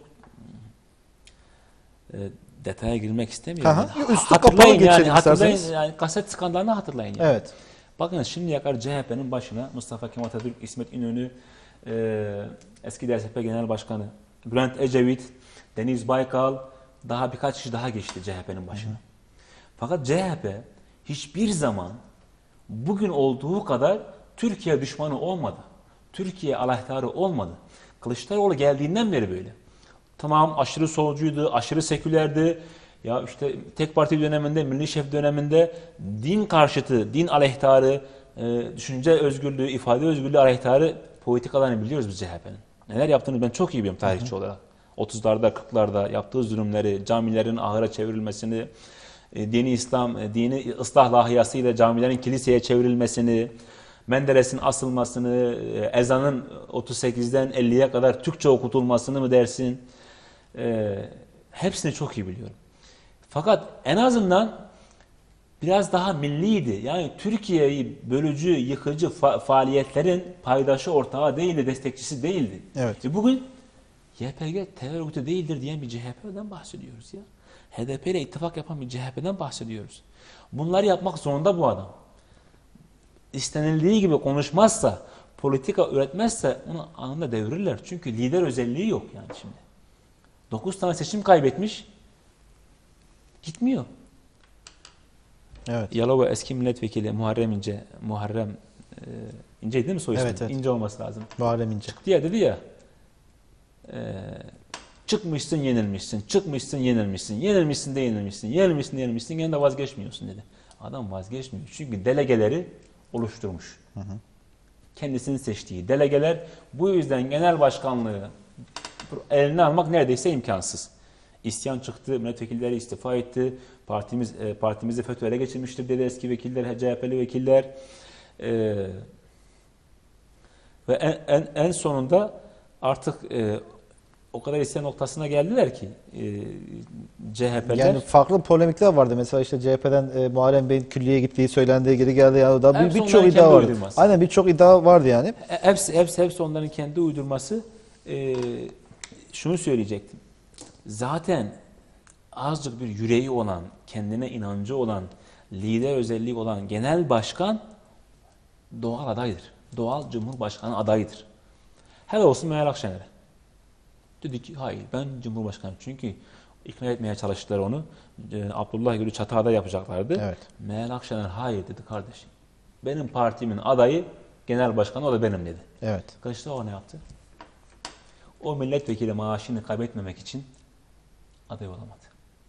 [SPEAKER 2] e, detaya girmek istemiyorum.
[SPEAKER 1] Aha,
[SPEAKER 2] Yani.
[SPEAKER 1] Üstü kapalı
[SPEAKER 2] yani, hatırlayın
[SPEAKER 1] isterseniz.
[SPEAKER 2] yani kaset skandalını hatırlayın. Yani.
[SPEAKER 1] Evet.
[SPEAKER 2] Bakın şimdiye kadar C H P'nin başına Mustafa Kemal Atatürk, İsmet İnönü, e, eski D S P Genel Başkanı Bülent Ecevit, Deniz Baykal, daha birkaç kişi daha geçti C H P'nin başına. Hı hı. Fakat C H P hiçbir zaman bugün olduğu kadar Türkiye düşmanı olmadı. Türkiye aleyhtarı olmadı. Kılıçdaroğlu geldiğinden beri böyle. Tamam aşırı solcuydu, aşırı sekülerdi. Ya işte tek parti döneminde, milli şef döneminde din karşıtı, din aleyhtarı, e, düşünce özgürlüğü, ifade özgürlüğü aleyhtarı politikalarını biliyoruz biz C H P'nin. Neler yaptığını ben çok iyi biliyorum tarihçi hı hı. olarak. otuzlarda, kırklarda yaptığı zulümleri, camilerin ahıra çevrilmesini, e, dini İslam, e, dini ıslah lahiyasıyla camilerin kiliseye çevrilmesini, Menderes'in asılmasını, e, ezanın otuz sekizden elliye kadar Türkçe okutulmasını mı dersin? E, hepsini çok iyi biliyorum. Fakat en azından biraz daha milliydi. Yani Türkiye'yi bölücü, yıkıcı fa faaliyetlerin paydaşı, ortağı değildi, destekçisi değildi.
[SPEAKER 1] Evet.
[SPEAKER 2] E bugün Y P G terör örgütü değildir diyen bir C H P'den bahsediyoruz ya. H D P ile ittifak yapan bir C H P'den bahsediyoruz. Bunları yapmak zorunda bu adam. İstenildiği gibi konuşmazsa, politika üretmezse onu anında devirirler. Çünkü lider özelliği yok yani şimdi. dokuz tane seçim kaybetmiş. Gitmiyor.
[SPEAKER 1] Evet.
[SPEAKER 2] Yalova eski milletvekili Muharrem İnce, Muharrem e, İnce değil mi soy ismi?
[SPEAKER 1] Evet, evet.
[SPEAKER 2] İnce olması lazım.
[SPEAKER 1] Muharrem İnce.
[SPEAKER 2] Çıktı ya dedi ya, e, çıkmışsın yenilmişsin, çıkmışsın yenilmişsin, yenilmişsin de yenilmişsin, yenilmişsin de yenilmişsin, gene de vazgeçmiyorsun dedi. Adam vazgeçmiyor çünkü delegeleri oluşturmuş. Hı hı. Kendisini seçtiği delegeler, bu yüzden genel başkanlığı eline almak neredeyse imkansız. İsyan çıktı, milletvekilleri istifa etti, partimiz e, partimizi FETÖ ele geçirmiştir dedi eski vekiller, C H P'li vekiller. E, ve en, en, en sonunda artık e, o kadar isyan noktasına geldiler ki e, C H P'ler.
[SPEAKER 1] Yani farklı polemikler vardı. Mesela işte C H P'den e, Muharrem Bey'in külliyeye gittiği söylendiği geri geldi. Yani daha bir-
[SPEAKER 2] Hepsi
[SPEAKER 1] birçok
[SPEAKER 2] onların
[SPEAKER 1] iddia
[SPEAKER 2] kendi
[SPEAKER 1] vardı.
[SPEAKER 2] uydurması.
[SPEAKER 1] Aynen birçok iddia vardı yani.
[SPEAKER 2] E, Hepsi, hepsi, hepsi onların kendi uydurması. E, şunu söyleyecektim. Zaten azıcık bir yüreği olan, kendine inancı olan, lider özelliği olan genel başkan doğal adaydır. Doğal Cumhurbaşkanı adayıdır. Helal olsun Meral Akşener'e. Dedi ki hayır ben Cumhurbaşkanıyım. Çünkü ikna etmeye çalıştılar onu. E, Abdullah Gül'ü Çatağ'da yapacaklardı.
[SPEAKER 1] Evet.
[SPEAKER 2] Meral Akşener hayır dedi kardeşim. Benim partimin adayı genel başkanı o da benim dedi.
[SPEAKER 1] Evet.
[SPEAKER 2] Kılıçdaroğlu ne yaptı? O milletvekili maaşını kaybetmemek için aday olamadı.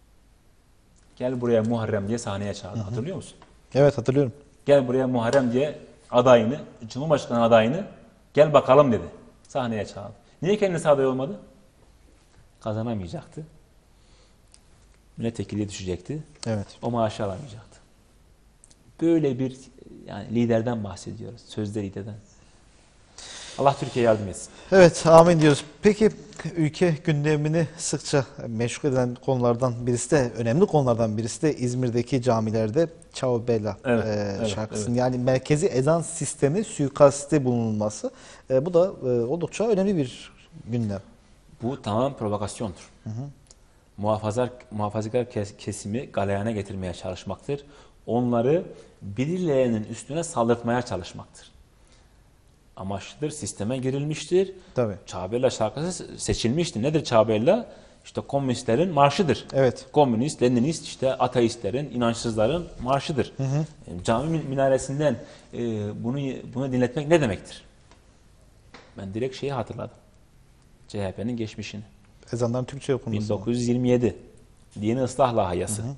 [SPEAKER 2] Gel buraya Muharrem diye sahneye çağırdı. Hı hı. Hatırlıyor musun?
[SPEAKER 1] Evet hatırlıyorum.
[SPEAKER 2] Gel buraya Muharrem diye adayını, Cumhurbaşkanı adayını gel bakalım dedi. Sahneye çağırdı. Niye kendisi aday olmadı? Kazanamayacaktı. Milletvekiliye düşecekti.
[SPEAKER 1] Evet.
[SPEAKER 2] O maaşı alamayacaktı. Böyle bir yani liderden bahsediyoruz. Sözde liderden. Allah Türkiye'ye yardım etsin.
[SPEAKER 1] Evet amin diyoruz. Peki ülke gündemini sıkça meşgul eden konulardan birisi de önemli konulardan birisi de İzmir'deki camilerde Ciao Bella
[SPEAKER 2] Evet,
[SPEAKER 1] e,
[SPEAKER 2] evet,
[SPEAKER 1] şarkısının
[SPEAKER 2] evet.
[SPEAKER 1] yani merkezi ezan sistemi suikastı bulunması. E, bu da e, oldukça önemli bir gündem.
[SPEAKER 2] Bu tamam provokasyondur. Hı hı. Muhafazakar, muhafazakar kesimi galeyana getirmeye çalışmaktır. Onları birilerinin üstüne saldırtmaya çalışmaktır. Amaçlıdır, sisteme girilmiştir.
[SPEAKER 1] Tabii.
[SPEAKER 2] Ciao Bella şarkısı seçilmiştir. Nedir Ciao Bella? İşte komünistlerin marşıdır.
[SPEAKER 1] Evet.
[SPEAKER 2] Komünist, Leninist, işte ateistlerin, inançsızların marşıdır. Hı hı. Cami minaresinden e, bunu bunu dinletmek ne demektir? Ben direkt şeyi hatırladım. C H P'nin geçmişini.
[SPEAKER 1] Ezanların Türkçe okunması.
[SPEAKER 2] bin dokuz yüz yirmi yedi. Dini ıslah lahayası. Hı hı.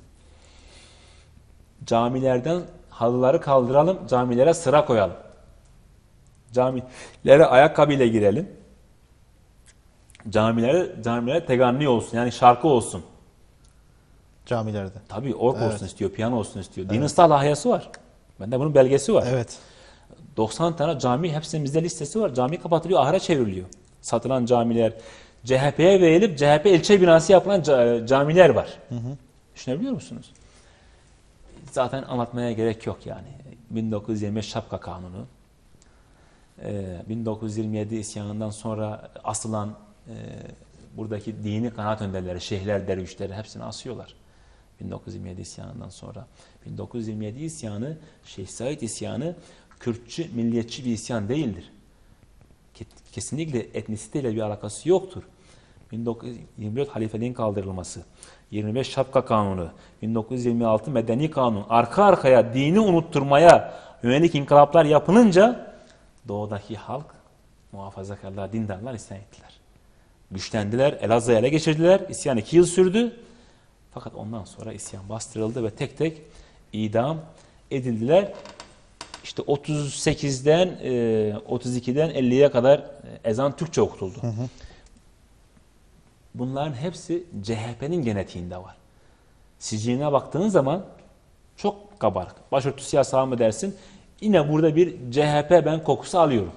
[SPEAKER 2] Camilerden halıları kaldıralım, camilere sıra koyalım. Camilere ayakkabıyla girelim. Camilere, camilere teganni olsun, yani şarkı olsun.
[SPEAKER 1] Camilerde.
[SPEAKER 2] Tabii ork
[SPEAKER 1] Evet.
[SPEAKER 2] olsun istiyor, piyano olsun istiyor.
[SPEAKER 1] Evet.
[SPEAKER 2] Din ıslah lahayası var. Bende bunun belgesi var.
[SPEAKER 1] Evet.
[SPEAKER 2] doksan tane cami, hepsinin bizde listesi var. Cami kapatılıyor, ahıra çevriliyor. Satılan camiler. C H P'ye verilip C H P ilçe binası yapılan camiler var. Hı hı. Düşünebiliyor musunuz? Zaten anlatmaya gerek yok yani. bin dokuz yüz yirmi beş Şapka Kanunu, bin dokuz yüz yirmi yedi isyanından sonra asılan e, buradaki dini kanaat önderleri, şeyhler, dervişleri hepsini asıyorlar. bin dokuz yüz yirmi yedi isyanından sonra. bin dokuz yüz yirmi yedi isyanı, Şeyh Said isyanı Kürtçü, milliyetçi bir isyan değildir. Kesinlikle etnisiteyle bir alakası yoktur. bin dokuz yüz yirmi dört halifeliğin kaldırılması, yirmi beş Şapka Kanunu, bin dokuz yüz yirmi altı Medeni Kanun, arka arkaya dini unutturmaya yönelik inkılaplar yapılınca doğudaki halk, muhafazakarlar, dindarlar isyan ettiler. Güçlendiler, Elazığ'ı ele geçirdiler, isyan iki yıl sürdü. Fakat ondan sonra isyan bastırıldı ve tek tek idam edildiler. İşte otuz sekizden otuz ikiden elliye kadar ezan Türkçe okutuldu. Hı hı. Bunların hepsi C H P'nin genetiğinde var. Siciliğine baktığın zaman çok kabarık. Başörtüsü yasağı mı dersin? Yine burada bir C H P ben kokusu alıyorum.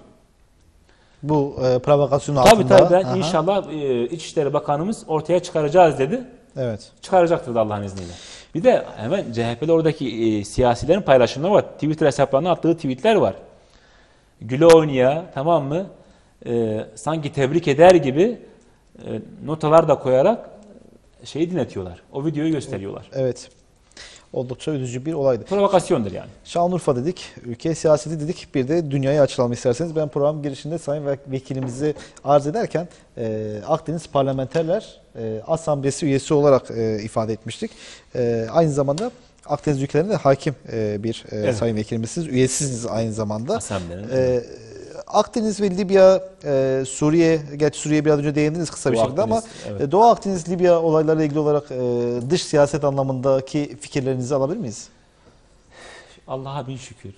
[SPEAKER 1] Bu e, provokasyonun
[SPEAKER 2] tabii,
[SPEAKER 1] altında.
[SPEAKER 2] Tabii tabii ben
[SPEAKER 1] Aha.
[SPEAKER 2] inşallah e, İçişleri Bakanımız ortaya çıkaracağız dedi.
[SPEAKER 1] Evet.
[SPEAKER 2] Çıkaracaktır da Allah'ın izniyle. Bir de hemen C H P'de oradaki e, siyasilerin paylaşımları var. Twitter hesaplarına attığı tweetler var. Güle oynaya, tamam mı? E, sanki tebrik eder gibi e, notalar da koyarak şeyi dinletiyorlar. O videoyu gösteriyorlar.
[SPEAKER 1] Evet. Oldukça üzücü bir olaydı.
[SPEAKER 2] Provokasyondur yani.
[SPEAKER 1] Şanlıurfa dedik, ülke siyaseti dedik, bir de dünyaya açılalım isterseniz. Ben program girişinde Sayın Vekilimizi arz ederken e, Akdeniz Parlamenterler e, Asamblesi üyesi olarak e, ifade etmiştik. E, aynı zamanda Akdeniz ülkelerinde hakim e, bir e, evet. Sayın Vekilimizsiniz, üyesiniz aynı zamanda.
[SPEAKER 2] Asamblenin.
[SPEAKER 1] E, Akdeniz ve Libya, e, Suriye, gerçi Suriye biraz önce değindiniz kısa bir
[SPEAKER 2] Doğu
[SPEAKER 1] şekilde
[SPEAKER 2] Akdeniz,
[SPEAKER 1] ama
[SPEAKER 2] evet.
[SPEAKER 1] Doğu Akdeniz, Libya olaylarıyla ilgili olarak e, dış siyaset anlamındaki fikirlerinizi alabilir miyiz?
[SPEAKER 2] Allah'a bin şükür.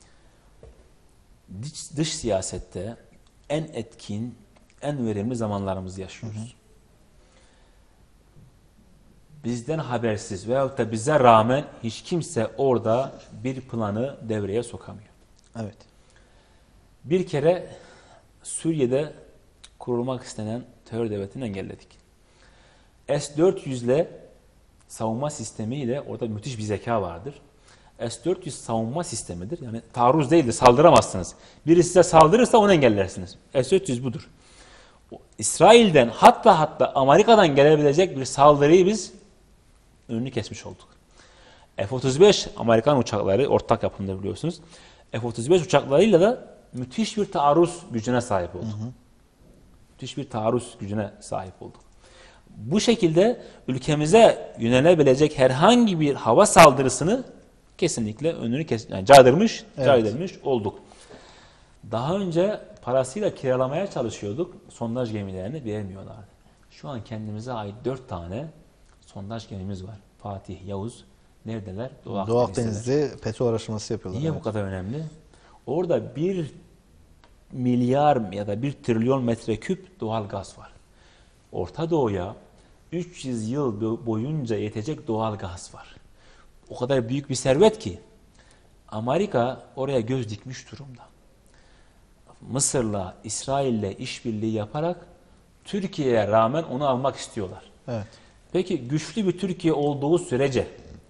[SPEAKER 2] Dış, dış siyasette en etkin, en verimli zamanlarımızı yaşıyoruz. Hı hı. Bizden habersiz veyahut da bize rağmen hiç kimse orada bir planı devreye sokamıyor.
[SPEAKER 1] Evet.
[SPEAKER 2] Bir kere Suriye'de kurulmak istenen terör devletini engelledik. S dört yüz ile savunma sistemiyle orada müthiş bir zeka vardır. S dört yüz savunma sistemidir. Yani taarruz değildir, saldıramazsınız. Biri size saldırırsa onu engellersiniz. S dört yüz budur. İsrail'den hatta hatta Amerika'dan gelebilecek bir saldırıyı biz önünü kesmiş olduk. F otuz beş Amerikan uçakları ortak yapımda biliyorsunuz. F otuz beş uçaklarıyla da müthiş bir taarruz gücüne sahip olduk. Hı hı. Müthiş bir taarruz gücüne sahip olduk. Bu şekilde ülkemize yönelebilecek herhangi bir hava saldırısını kesinlikle önünü kes yani caydırmış, evet. caydırmış olduk. Daha önce parasıyla kiralamaya çalışıyorduk. Sondaj gemilerini vermiyorlardı. Şu an kendimize ait dört tane sondaj gemimiz var. Fatih, Yavuz. Neredeler? Doğu,
[SPEAKER 1] Doğu Akdeniz'de petrol araştırması yapıyorlar.
[SPEAKER 2] Niye evet. bu kadar önemli? Orada bir milyar ya da bir trilyon metreküp doğal gaz var. Orta Doğu'ya üç yüz yıl boyunca yetecek doğal gaz var. O kadar büyük bir servet ki Amerika oraya göz dikmiş durumda. Mısır'la, İsrail'le işbirliği yaparak Türkiye'ye rağmen onu almak istiyorlar.
[SPEAKER 1] Evet.
[SPEAKER 2] Peki güçlü bir Türkiye olduğu sürece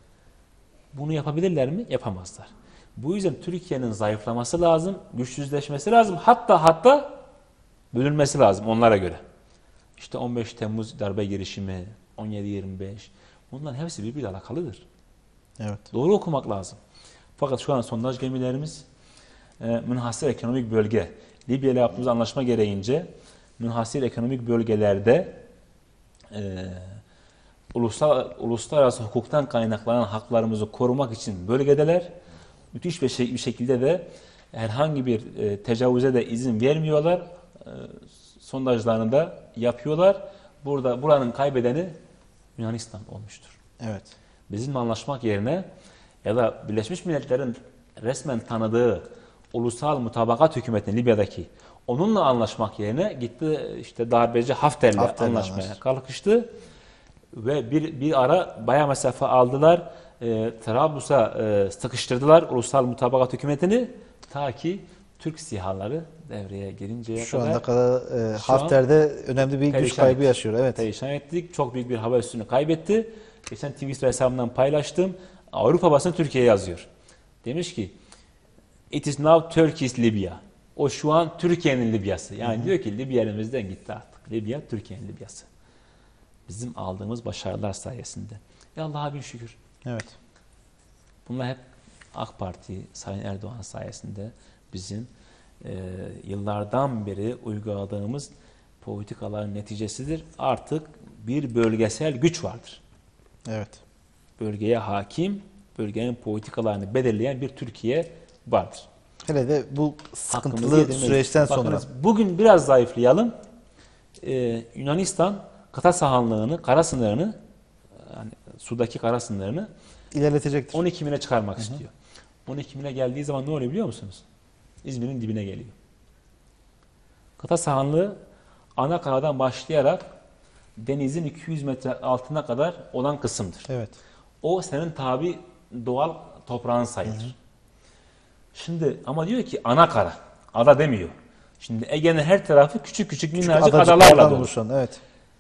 [SPEAKER 2] bunu yapabilirler mi? Yapamazlar. Bu yüzden Türkiye'nin zayıflaması lazım, güçsüzleşmesi lazım. Hatta hatta bölünmesi lazım onlara göre. İşte on beş Temmuz darbe girişimi, on yedi yirmi beş bunların hepsi birbiriyle alakalıdır.
[SPEAKER 1] Evet.
[SPEAKER 2] Doğru okumak lazım. Fakat şu an sondaj gemilerimiz e, münhasır ekonomik bölge, Libya ile yaptığımız anlaşma gereğince münhasır ekonomik bölgelerde e, ulusal, uluslararası hukuktan kaynaklanan haklarımızı korumak için bölgedeler. Müthiş bir, şey, bir şekilde de herhangi bir e, tecavüze de izin vermiyorlar. E, sondajlarını da yapıyorlar. Burada buranın kaybedeni Yunanistan olmuştur.
[SPEAKER 1] Evet.
[SPEAKER 2] Bizimle anlaşmak yerine ya da Birleşmiş Milletler'in resmen tanıdığı ulusal mutabakat hükümetinin Libya'daki onunla anlaşmak yerine gitti işte darbeci Hafter'le
[SPEAKER 1] Hafter'le
[SPEAKER 2] anlaşmaya
[SPEAKER 1] anlaş.
[SPEAKER 2] kalkıştı ve bir bir ara bayağı mesafe aldılar. E, Trablus'a e, sıkıştırdılar ulusal mutabakat hükümetini ta ki Türk sihaları devreye girinceye
[SPEAKER 1] Şu
[SPEAKER 2] kadar.
[SPEAKER 1] Şu anda kadar e, Hafter'de önemli bir güç kaybı
[SPEAKER 2] ettik.
[SPEAKER 1] yaşıyor. Evet.
[SPEAKER 2] Perişan ettik. Çok büyük bir hava üssünü kaybetti. Geçen Twitter hesabından paylaştım. Avrupa basını Türkiye'ye yazıyor. Demiş ki it is now Turkey's Libya. O şu an Türkiye'nin Libyası. Yani hı hı. diyor ki Libya elimizden gitti artık. Libya Türkiye'nin Libyası. Bizim aldığımız başarılar sayesinde. Ya Allah'a bin şükür.
[SPEAKER 1] Evet.
[SPEAKER 2] Bunlar hep AK Parti, Sayın Erdoğan sayesinde bizim e, yıllardan beri uyguladığımız politikaların neticesidir. Artık bir bölgesel güç vardır.
[SPEAKER 1] Evet.
[SPEAKER 2] Bölgeye hakim, bölgenin politikalarını belirleyen bir Türkiye vardır.
[SPEAKER 1] Hele de bu sıkıntılı süreçten sonra.
[SPEAKER 2] Bakınız, bugün biraz zayıflayalım. Ee, Yunanistan kıta sahanlığını, kara sınırını, yani sudaki kara sınırını
[SPEAKER 1] ilerletecektir.
[SPEAKER 2] on iki mile çıkarmak
[SPEAKER 1] hı hı.
[SPEAKER 2] istiyor. on iki mile geldiği zaman ne oluyor biliyor musunuz? İzmir'in dibine geliyor. Kıta sahanlığı ana karadan başlayarak denizin iki yüz metre altına kadar olan kısımdır.
[SPEAKER 1] Evet.
[SPEAKER 2] O senin tabi doğal toprağın sayılır. Hı hı. Şimdi ama diyor ki ana kara. Ada demiyor. Şimdi Ege'nin her tarafı küçük küçük minnacık adalarla dolu.
[SPEAKER 1] Oluşan, evet.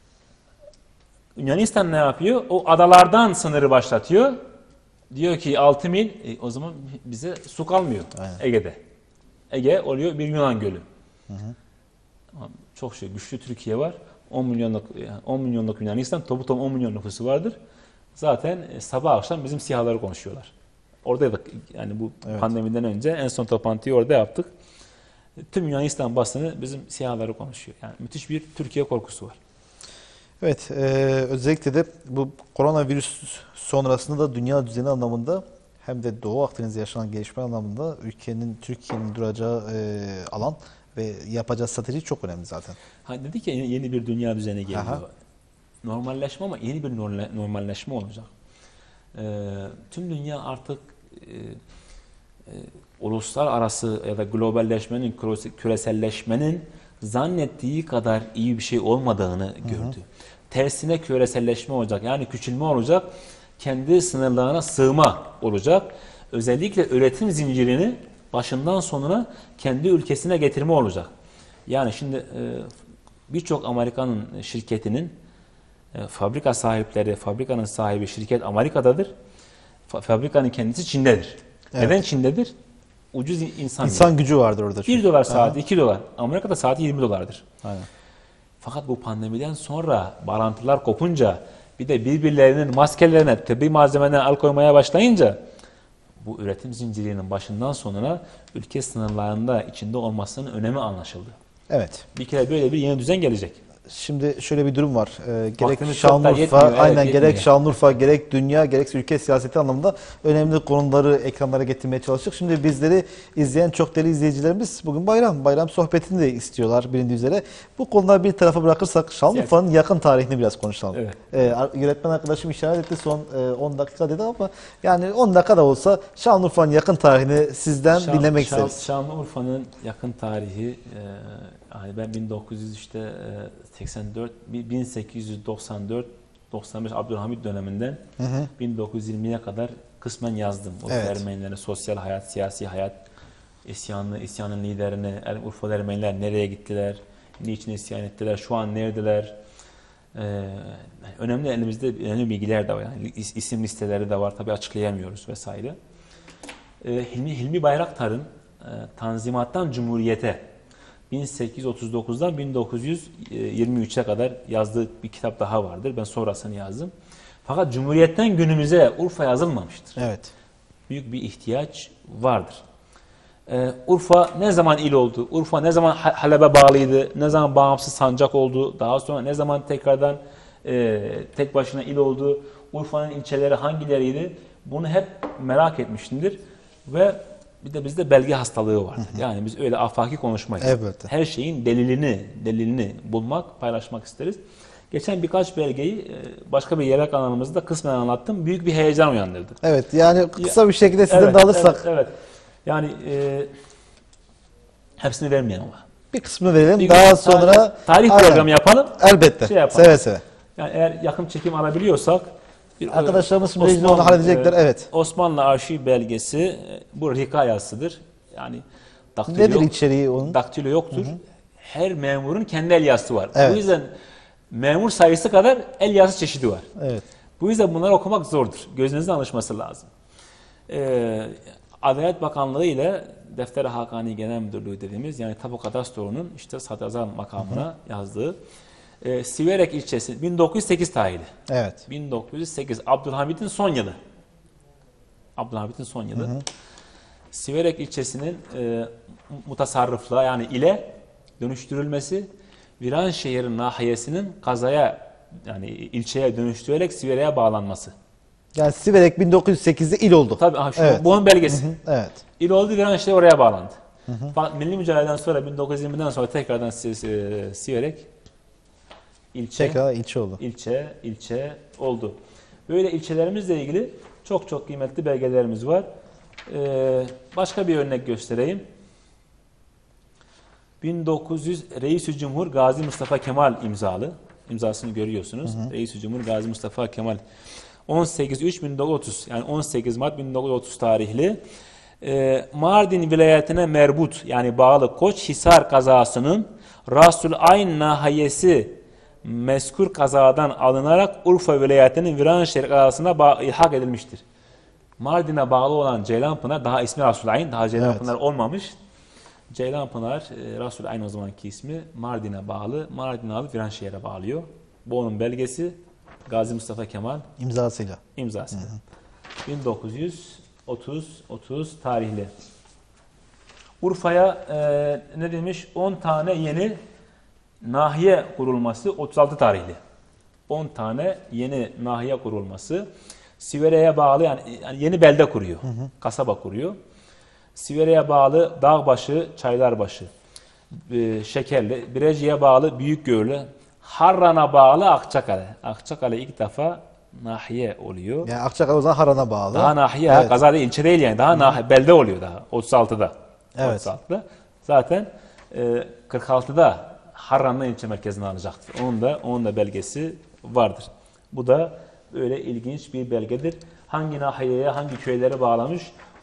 [SPEAKER 2] Yunanistan ne yapıyor? O adalardan sınırı başlatıyor. Diyor ki altı mil e, o zaman bize su kalmıyor. Aynen. Ege'de. Ege oluyor bir Yunan gölü. Hı hı. Çok şey güçlü Türkiye var. on milyonluk on milyonluk Yunanistan, toplam on milyon nüfusu vardır. Zaten sabah akşam bizim sihaları konuşuyorlar. Oradaydık yani bu evet. pandemiden önce en son toplantıyı orada yaptık. Tüm Yunanistan basını bizim sihaları konuşuyor. Yani müthiş bir Türkiye korkusu var.
[SPEAKER 1] Evet, e, özellikle de bu koronavirüs sonrasında da dünya düzeni anlamında hem de Doğu Akdeniz'de yaşanan gelişme anlamında ülkenin, Türkiye'nin duracağı e, alan ve yapacağı strateji çok önemli zaten.
[SPEAKER 2] Ha, dedik ya yeni bir dünya düzeni geliyor.
[SPEAKER 1] Aha.
[SPEAKER 2] Normalleşme ama yeni bir normalleşme olacak. Ee, tüm dünya artık e, e, uluslararası ya da globalleşmenin, küreselleşmenin zannettiği kadar iyi bir şey olmadığını gördü. Hı hı. Tersine küreselleşme olacak. Yani küçülme olacak. Kendi sınırlarına sığma olacak. Özellikle üretim zincirini başından sonuna kendi ülkesine getirme olacak. Yani şimdi e, birçok Amerika'nın şirketinin e, fabrika sahipleri, fabrikanın sahibi şirket Amerika'dadır. Fa fabrikanın kendisi Çin'dedir.
[SPEAKER 1] Evet.
[SPEAKER 2] Neden Çin'dedir? Ucuz insan,
[SPEAKER 1] İnsan gücü vardır orada.
[SPEAKER 2] bir dolar saati,
[SPEAKER 1] Aha.
[SPEAKER 2] iki dolar. Amerika'da saati yirmi dolardır.
[SPEAKER 1] Aynen.
[SPEAKER 2] Fakat bu pandemiden sonra bağlantılar kopunca bir de birbirlerinin maskelerine, tıbbi malzemelerine el koymaya başlayınca bu üretim zincirinin başından sonuna ülke sınırlarında içinde olmasının önemi anlaşıldı.
[SPEAKER 1] Evet.
[SPEAKER 2] Bir kere böyle bir yeni düzen gelecek.
[SPEAKER 1] Şimdi şöyle bir durum var. Ee, gerek
[SPEAKER 2] Vaktimiz çok da
[SPEAKER 1] Şanlıurfa,
[SPEAKER 2] yetmiyor, evet,
[SPEAKER 1] aynen
[SPEAKER 2] yetmiyor.
[SPEAKER 1] gerek Şanlıurfa, gerek dünya, gerekse ülke siyaseti anlamında önemli konuları ekranlara getirmeye çalıştık. Şimdi bizleri izleyen çok değerli izleyicilerimiz bugün bayram, bayram sohbetini de istiyorlar bilindiği üzere. Bu konuları bir tarafa bırakırsak Şanlıurfa'nın yakın tarihini biraz konuşalım.
[SPEAKER 2] Evet.
[SPEAKER 1] Ee, yönetmen arkadaşım işaret etti son e, on dakika dedi ama yani on dakika da olsa Şanlıurfa'nın yakın tarihini sizden
[SPEAKER 2] Şan,
[SPEAKER 1] dinlemek
[SPEAKER 2] Şan,
[SPEAKER 1] isteriz.
[SPEAKER 2] Şanlıurfa'nın yakın tarihi, e, yani ben bin dokuz yüz işte e, seksen dört, bin sekiz yüz doksan dört doksan beş Abdülhamit döneminden
[SPEAKER 1] Hı hı.
[SPEAKER 2] bin dokuz yüz yirmiye kadar kısmen yazdım. O
[SPEAKER 1] Evet.
[SPEAKER 2] Ermenilerin sosyal hayat, siyasi hayat, isyanlı, isyanın liderini, Er- Urfalı Ermeniler nereye gittiler, niçin isyan ettiler, şu an neredeler? Ee, önemli elimizde önemli bilgiler de var. Yani is- isim listeleri de var. Tabii açıklayamıyoruz vesaire. Ee, Hilmi, Hilmi Bayraktar'ın e, Tanzimat'tan Cumhuriyete bin sekiz yüz otuz dokuzdan bin dokuz yüz yirmi üçe kadar yazdığı bir kitap daha vardır. Ben sonrasını yazdım. Fakat Cumhuriyet'ten günümüze Urfa yazılmamıştır.
[SPEAKER 1] Evet.
[SPEAKER 2] Büyük bir ihtiyaç vardır. Ee, Urfa ne zaman il oldu? Urfa ne zaman Ha- Halep'e bağlıydı? Ne zaman bağımsız sancak oldu? Daha sonra ne zaman tekrardan e, tek başına il oldu? Urfa'nın ilçeleri hangileriydi? Bunu hep merak etmişimdir. Ve bir de bizde belge hastalığı vardır. Yani biz öyle afaki konuşmayız.
[SPEAKER 1] Elbette.
[SPEAKER 2] Her şeyin delilini, delilini bulmak, paylaşmak isteriz. Geçen birkaç belgeyi e, başka bir yerel kanalımızda kısmen anlattım. Büyük bir heyecan uyandırdı.
[SPEAKER 1] Evet yani kısa bir şekilde sizden
[SPEAKER 2] Evet,
[SPEAKER 1] de alırsak
[SPEAKER 2] Evet, evet. Yani e, hepsini vermeyelim ama.
[SPEAKER 1] bir kısmını verelim.
[SPEAKER 2] Bir
[SPEAKER 1] Daha
[SPEAKER 2] gün
[SPEAKER 1] sonra
[SPEAKER 2] tarih, tarih
[SPEAKER 1] Aynen.
[SPEAKER 2] programı yapalım.
[SPEAKER 1] Elbette.
[SPEAKER 2] Şey yapalım.
[SPEAKER 1] seve seve.
[SPEAKER 2] Yani eğer yakın çekim alabiliyorsak bir,
[SPEAKER 1] Arkadaşlarımız şimdi
[SPEAKER 2] Osmanlı-
[SPEAKER 1] rejide onu halledecekler.
[SPEAKER 2] e,
[SPEAKER 1] Evet.
[SPEAKER 2] Osmanlı arşiv belgesi e, bu rikayasıdır. Yani daktilo,
[SPEAKER 1] Nedir
[SPEAKER 2] yok,
[SPEAKER 1] içeriği onun?
[SPEAKER 2] daktilo yoktur. Her memurun kendi el yazısı var.
[SPEAKER 1] Evet.
[SPEAKER 2] Bu yüzden memur sayısı kadar el yazı çeşidi var.
[SPEAKER 1] Evet.
[SPEAKER 2] Bu yüzden bunları okumak zordur. Gözünüzün alışması lazım. Ee, Adalet Bakanlığı ile Defter-i Hakani Genel Müdürlüğü dediğimiz yani Tapu Kadastro'nun işte sadrazam makamına hı hı. yazdığı e, Siverek ilçesi bin dokuz yüz sekiz tarihli.
[SPEAKER 1] Evet.
[SPEAKER 2] bin dokuz yüz sekiz Abdülhamit'in son yılı. Abdülhamit'in son yılı. Hı hı. Siverek ilçesinin e, mutasarrıflığa yani ile dönüştürülmesi Viranşehir nahiyesinin kazaya yani ilçeye dönüştürerek Siverek'e bağlanması.
[SPEAKER 1] Yani Siverek bin dokuz yüz sekizde il oldu.
[SPEAKER 2] Tabii aha, şu
[SPEAKER 1] Evet.
[SPEAKER 2] bu onun belgesi.
[SPEAKER 1] Hı hı, evet.
[SPEAKER 2] İl oldu Viranşehir oraya bağlandı. Hı hı. Fakat Milli Mücadele'den sonra bin dokuz yüz yirmiden sonra tekrardan Siverek ilçe,
[SPEAKER 1] Tekrar ilçe oldu.
[SPEAKER 2] ilçe, ilçe oldu. Böyle ilçelerimizle ilgili çok çok kıymetli belgelerimiz var. Ee, başka bir örnek göstereyim. bin dokuz yüz Reis-i Cumhur Gazi Mustafa Kemal imzalı. İmzasını görüyorsunuz. Reis-i Cumhur Gazi Mustafa Kemal. on sekiz üç bin dokuz yüz otuz yani on sekiz Mart bin dokuz yüz otuz tarihli e, Mardin vilayetine merbut yani bağlı Koçhisar kazasının Rasul Ayn nahiyesi mezkur kazadan alınarak Urfa vilayetinin Viranşehir kazasına ilhak edilmiştir. Mardin'e bağlı olan Ceylanpınar daha ismi Rasul Ayn daha Ceylanpınar evet. olmamış. Ceylanpınar e, Rasul Ayn o zamanki ismi Mardin'e bağlı. Mardin'e alıp Viranşehir'e bağlıyor. Bu onun belgesi. Gazi Mustafa Kemal
[SPEAKER 1] imzasıyla.
[SPEAKER 2] İmzasıyla. Hı hı. bin dokuz yüz otuz tarihli. Urfa'ya e, ne demiş? on tane yeni nahiye kurulması otuz altı tarihli. on tane yeni nahiye kurulması. Siverek'e bağlı yani, yani yeni belde kuruyor. Hı hı. Kasaba kuruyor. Siverek'e bağlı Dağbaşı, Çaylarbaşı. E, Şekerli. Birecik'e bağlı Büyükgörlü. Harran'a bağlı Akçakale. Akçakale ilk defa nahiye oluyor.
[SPEAKER 1] Yani Akçakale o zaman Harran'a bağlı.
[SPEAKER 2] Daha nahiye,
[SPEAKER 1] evet.
[SPEAKER 2] kaza değil, ilçe değil yani. Daha nahiye, belde oluyor daha. otuz altıda.
[SPEAKER 1] Evet.
[SPEAKER 2] otuz altıda. Zaten e, kırk altıda Harran'la ilçe merkezine alacaktır. Onun da, onun da belgesi vardır. Bu da öyle ilginç bir belgedir. Hangi nahiyeye, hangi köylere bağlamış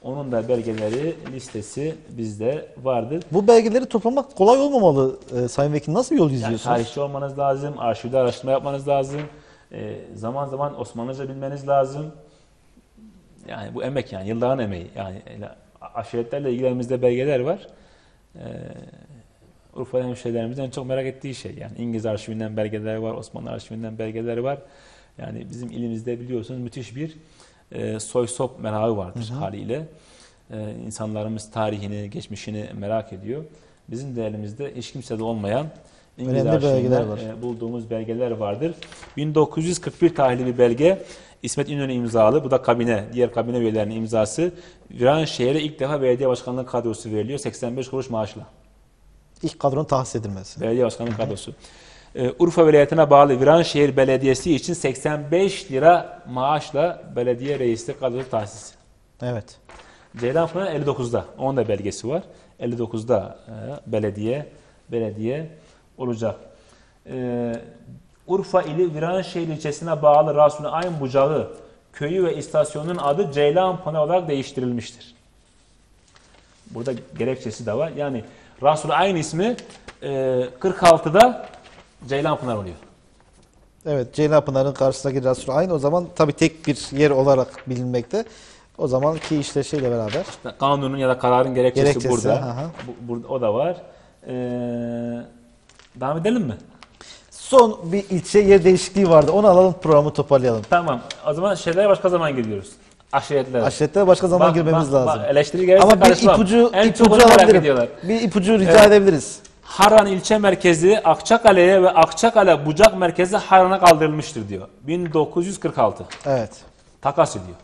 [SPEAKER 2] Onun da belgeleri, listesi bizde vardır.
[SPEAKER 1] Bu belgeleri toplamak kolay olmamalı e, Sayın Vekil. Nasıl bir yol
[SPEAKER 2] Yani
[SPEAKER 1] izliyorsunuz?
[SPEAKER 2] tarihçi olmanız lazım, arşivde araştırma yapmanız lazım, e, zaman zaman Osmanlıca bilmeniz lazım. Yani bu emek yani, yılların emeği. Yani aşiretlerle ilgili elimizde belgeler var. E, Urfa hemşehrilerimizin en çok merak ettiği şey. Yani İngiliz arşivinden belgeler var, Osmanlı arşivinden belgeler var. Yani bizim ilimizde biliyorsunuz müthiş bir e, soy sop merakı vardır hı hı. haliyle. E, insanlarımız tarihini, geçmişini merak ediyor. Bizim de elimizde hiç kimsede olmayan İngiliz arşivinden e, bulduğumuz belgeler vardır. bin dokuz yüz kırk bir tarihli bir belge. İsmet İnönü imzalı. Bu da kabine, diğer kabine üyelerinin imzası. Viranşehir'e ilk defa belediye başkanlığı kadrosu veriliyor. seksen beş kuruş maaşla.
[SPEAKER 1] İlk kadronun tahsis edilmesi.
[SPEAKER 2] Belediye başkanlığı kadrosu. Ee, Urfa Vilayeti'ne bağlı Viranşehir Belediyesi için seksen beş lira maaşla belediye reislik kadrosu tahsisi.
[SPEAKER 1] Evet.
[SPEAKER 2] Ceylanpınar elli dokuzda. Onun da belgesi var. elli dokuzda e, belediye belediye olacak. Ee, Urfa ili Viranşehir ilçesine bağlı Rasul-i Ayn Bucağı köyü ve istasyonunun adı Ceylanpınar olarak değiştirilmiştir. Burada gerekçesi de var. Yani Rasul-i Ayn ismi e, kırk altıda Ceylanpınar oluyor.
[SPEAKER 1] Evet, Ceylanpınar'ın karşısındaki Rasul Ayn o zaman tabii tek bir yer olarak bilinmekte. O zamanki işleyişiyle beraber.
[SPEAKER 2] İşte kanunun ya da kararın gerekçesi, gerekçesi burada. Bu, burada. O da var. Ee, devam edelim mi?
[SPEAKER 1] Son bir ilçe yer değişikliği vardı. Onu alalım, programı toparlayalım.
[SPEAKER 2] Tamam. O zaman şeylere başka zaman gidiyoruz. Aşiretlere.
[SPEAKER 1] Aşiretlere başka zaman bak, girmemiz bak, lazım.
[SPEAKER 2] Bak, eleştiri gelirse
[SPEAKER 1] ama bir
[SPEAKER 2] karışmam.
[SPEAKER 1] ipucu,
[SPEAKER 2] en
[SPEAKER 1] ipucu alabilirim. Bir ipucu rica evet. edebiliriz.
[SPEAKER 2] Harran ilçe merkezi Akçakale'ye ve Akçakale Bucak merkezi Harran'a kaldırılmıştır diyor. bin dokuz yüz kırk altı.
[SPEAKER 1] Evet.
[SPEAKER 2] Takas ediyor.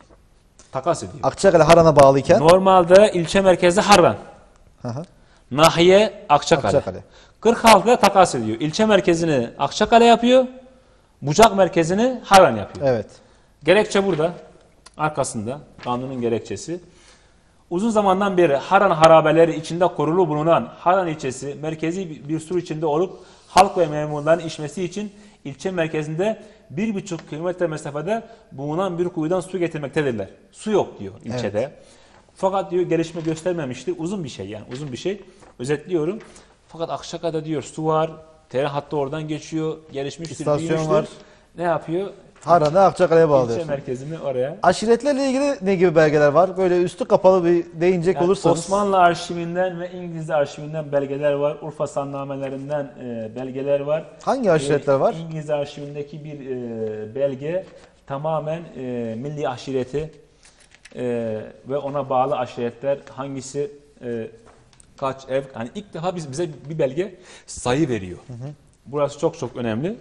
[SPEAKER 2] Takas ediyor.
[SPEAKER 1] Akçakale Harran'a bağlıyken?
[SPEAKER 2] Normalde ilçe merkezi Harran.
[SPEAKER 1] Hı hı.
[SPEAKER 2] Nahiye Akçakale. Akçakale. kırk altıda takas ediyor. İlçe merkezini Akçakale yapıyor. Bucak merkezini Harran yapıyor.
[SPEAKER 1] Evet.
[SPEAKER 2] Gerekçe burada. Arkasında kanunun gerekçesi. Uzun zamandan beri Harran harabeleri içinde korulu bulunan Harran ilçesi merkezi bir sur içinde olup halk ve memurların içmesi için ilçe merkezinde bir buçuk kilometre mesafede bulunan bir kuyudan su getirmektedirler. Su yok diyor ilçede. Evet. Fakat diyor gelişme göstermemişti. Uzun bir şey yani uzun bir şey. Özetliyorum. Fakat Akçakale'de diyor su var. Tren hattı oradan geçiyor. Gelişmiştir,
[SPEAKER 1] İstasyon
[SPEAKER 2] büyümüştür.
[SPEAKER 1] var.
[SPEAKER 2] Ne yapıyor?
[SPEAKER 1] Harran'ı Akçakale'ye bağlıyor.
[SPEAKER 2] İlçe merkezini oraya.
[SPEAKER 1] Aşiretlerle ilgili ne gibi belgeler var? Böyle üstü kapalı bir değinecek yani olursanız.
[SPEAKER 2] Osmanlı arşivinden ve İngiliz arşivinden belgeler var. Urfa sannamelerinden e, belgeler var.
[SPEAKER 1] Hangi aşiretler e, var?
[SPEAKER 2] İngiliz arşivindeki bir e, belge tamamen e, milli aşireti e, ve ona bağlı aşiretler hangisi e, kaç ev. Hani ilk defa biz, bize bir belge sayı veriyor. Hı hı. Burası çok çok önemli.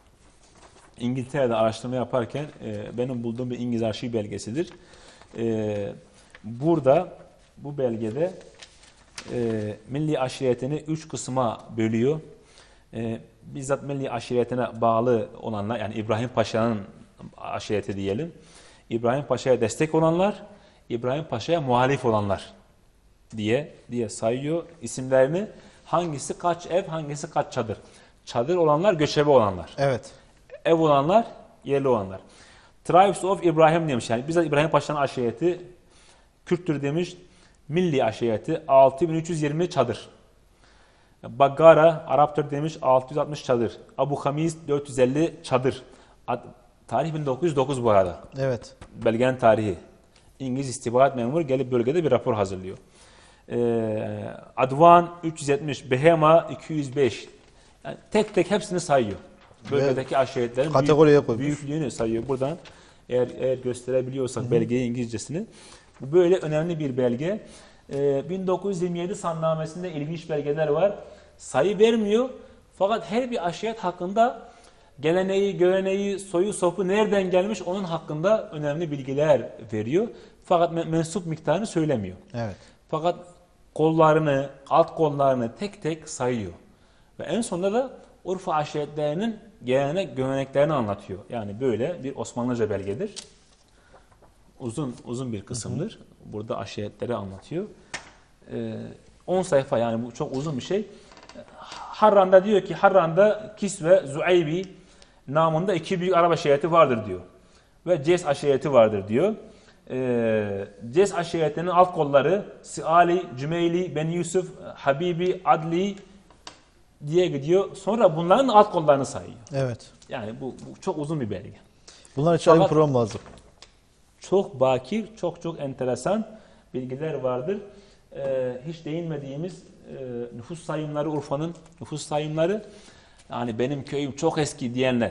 [SPEAKER 2] İngiltere'de araştırma yaparken e, benim bulduğum bir İngiliz arşiv belgesidir. E, burada bu belgede e, milli aşiretini üç kısma bölüyor. E, bizzat milli aşiretine bağlı olanlar, yani İbrahim Paşa'nın aşireti diyelim. İbrahim Paşa'ya destek olanlar, İbrahim Paşa'ya muhalif olanlar diye diye sayıyor isimlerini. Hangisi kaç ev, hangisi kaç çadır. Çadır olanlar göçebe olanlar.
[SPEAKER 1] Evet.
[SPEAKER 2] Ev olanlar, yerli olanlar. Tribes of İbrahim demiş. Yani bizzat İbrahim Paşa'nın aşireti Kürttür demiş. Milli aşireti altı bin üç yüz yirmi çadır. Baggara Arap'tır demiş, altı yüz altmış çadır. Abu Hamiz dört yüz elli çadır. Tarih bin dokuz yüz dokuz bu arada.
[SPEAKER 1] Evet.
[SPEAKER 2] Belgenin tarihi. İngiliz istihbarat memuru gelip bölgede bir rapor hazırlıyor. Ee, Advan üç yüz yetmiş, Behema iki yüz beş. Yani tek tek hepsini sayıyor. Bölgedeki aşiretlerin
[SPEAKER 1] kategoriye
[SPEAKER 2] büyük, büyüklüğünü sayıyor buradan. Eğer, eğer gösterebiliyorsak Hı-hı. belgeyi İngilizcesini. Bu böyle önemli bir belge. Ee, bin dokuz yüz yirmi yedi sannamesinde ilginç belgeler var. Sayı vermiyor. Fakat her bir aşiret hakkında geleneği, göreneği, soyu sopu nereden gelmiş onun hakkında önemli bilgiler veriyor. Fakat mensup miktarını söylemiyor.
[SPEAKER 1] Evet.
[SPEAKER 2] Fakat kollarını, alt kollarını tek tek sayıyor. Ve en sonunda da Urfa aşiretlerinin gelenek, göreneklerini anlatıyor. Yani böyle bir Osmanlıca belgedir. Uzun uzun bir kısımdır. Hı hı. Burada aşiretleri anlatıyor. on sayfa, yani bu çok uzun bir şey. Harran'da diyor ki Harran'da Kis ve Zuaybi namında iki büyük Arap aşireti vardır diyor. Ve Ces aşireti vardır diyor. e, Ces aşiretinin alt kolları Siali, Cümeyli, Beni Yusuf, Habibi, Adli diye gidiyor. Sonra bunların alt kollarını sayıyor.
[SPEAKER 1] Evet.
[SPEAKER 2] Yani bu, bu çok uzun bir belge.
[SPEAKER 1] Bunlar için ayrı bir
[SPEAKER 2] Fakat-
[SPEAKER 1] program lazım.
[SPEAKER 2] Çok bakir, çok çok enteresan bilgiler vardır. Ee, hiç değinmediğimiz e, nüfus sayımları, Urfa'nın nüfus sayımları, yani benim köyüm çok eski diyenler,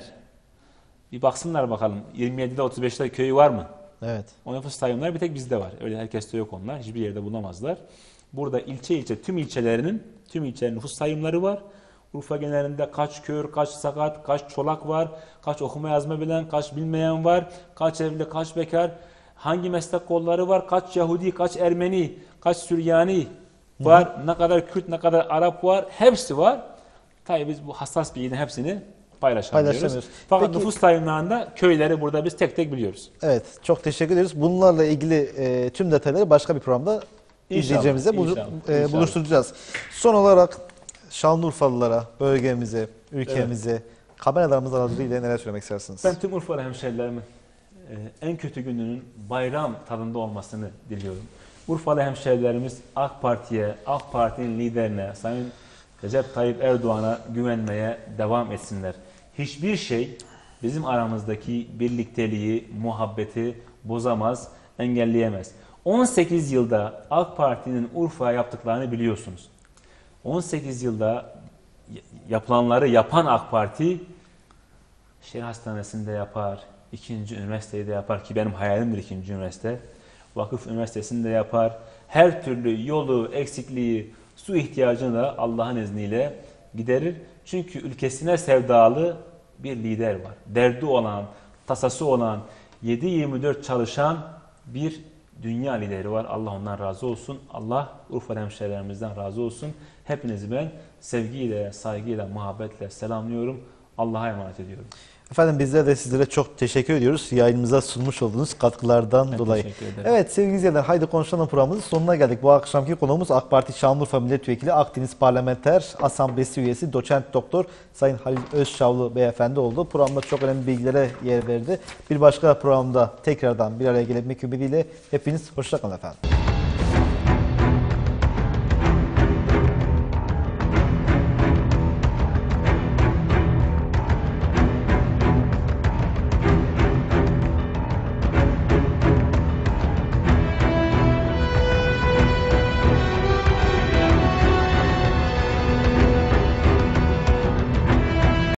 [SPEAKER 2] bir baksınlar bakalım yirmi yedide otuz beşte köyü var mı?
[SPEAKER 1] Evet.
[SPEAKER 2] O nüfus sayımları bir tek bizde var. Öyle herkeste yok onlar. Hiçbir yerde bulamazlar. Burada ilçe ilçe tüm ilçelerinin tüm ilçelerin nüfus sayımları var. Urfa genelinde kaç kör, kaç sakat, kaç çolak var, kaç okuma yazma bilen, kaç bilmeyen var, kaç evli, kaç bekar, hangi meslek kolları var, kaç Yahudi, kaç Ermeni, kaç Süryani var, hı hı. ne kadar Kürt, ne kadar Arap var, hepsi var. Tabii biz bu hassas bilginin hepsini paylaşamıyoruz.
[SPEAKER 1] Paylaşamıyoruz.
[SPEAKER 2] Fakat
[SPEAKER 1] Peki-
[SPEAKER 2] nüfus sayımlarında köyleri burada biz tek tek biliyoruz.
[SPEAKER 1] Evet, çok teşekkür ederiz. Bunlarla ilgili e, tüm detayları başka bir programda izleyicilerimize bulu-
[SPEAKER 2] inşallah,
[SPEAKER 1] e,
[SPEAKER 2] inşallah.
[SPEAKER 1] buluşturacağız. Son olarak Şanlıurfalılara, bölgemize, ülkemize, kameralarımız aracılığıyla neler söylemek istersiniz?
[SPEAKER 2] Ben tüm Urfalı hemşehrilerimin e, en kötü gününün bayram tadında olmasını diliyorum. Urfalı hemşehrilerimiz AK Parti'ye, AK Parti'nin liderine, Sayın Recep Tayyip Erdoğan'a güvenmeye devam etsinler. Hiçbir şey bizim aramızdaki birlikteliği, muhabbeti bozamaz, engelleyemez. on sekiz yılda AK Parti'nin Urfa'ya yaptıklarını biliyorsunuz. on sekiz yılda yapılanları yapan AK Parti, şehir hastanesinde yapar, ikinci üniversiteyi de yapar ki benim hayalimdir ikinci üniversite. Vakıf üniversitesinde yapar. Her türlü yolu, eksikliği, su ihtiyacını da Allah'ın izniyle giderir. Çünkü ülkesine sevdalı bir lider var. Derdi olan, tasası olan, yedi yirmi dört çalışan bir dünya lideri var. Allah ondan razı olsun. Allah Urfa hemşehrilerimizden razı olsun. Hepinizi ben sevgiyle, saygıyla, muhabbetle selamlıyorum. Allah'a emanet ediyorum.
[SPEAKER 1] Efendim bizler de sizlere çok teşekkür ediyoruz. Yayınımıza sunmuş olduğunuz katkılardan
[SPEAKER 2] Ben
[SPEAKER 1] dolayı.
[SPEAKER 2] teşekkür ederim.
[SPEAKER 1] Evet sevgili izleyenler, Haydi Konuşalım programımızın sonuna geldik. Bu akşamki konuğumuz AK Parti Şanlıurfa Milletvekili, Akdeniz Parlamenter Asamblesi üyesi, doçent doktor Sayın Halil Özçavlı beyefendi oldu. Programda çok önemli bilgilere yer verdi. Bir başka programda tekrardan bir araya gelebilmek ümidiyle hepiniz hoşça kalın efendim.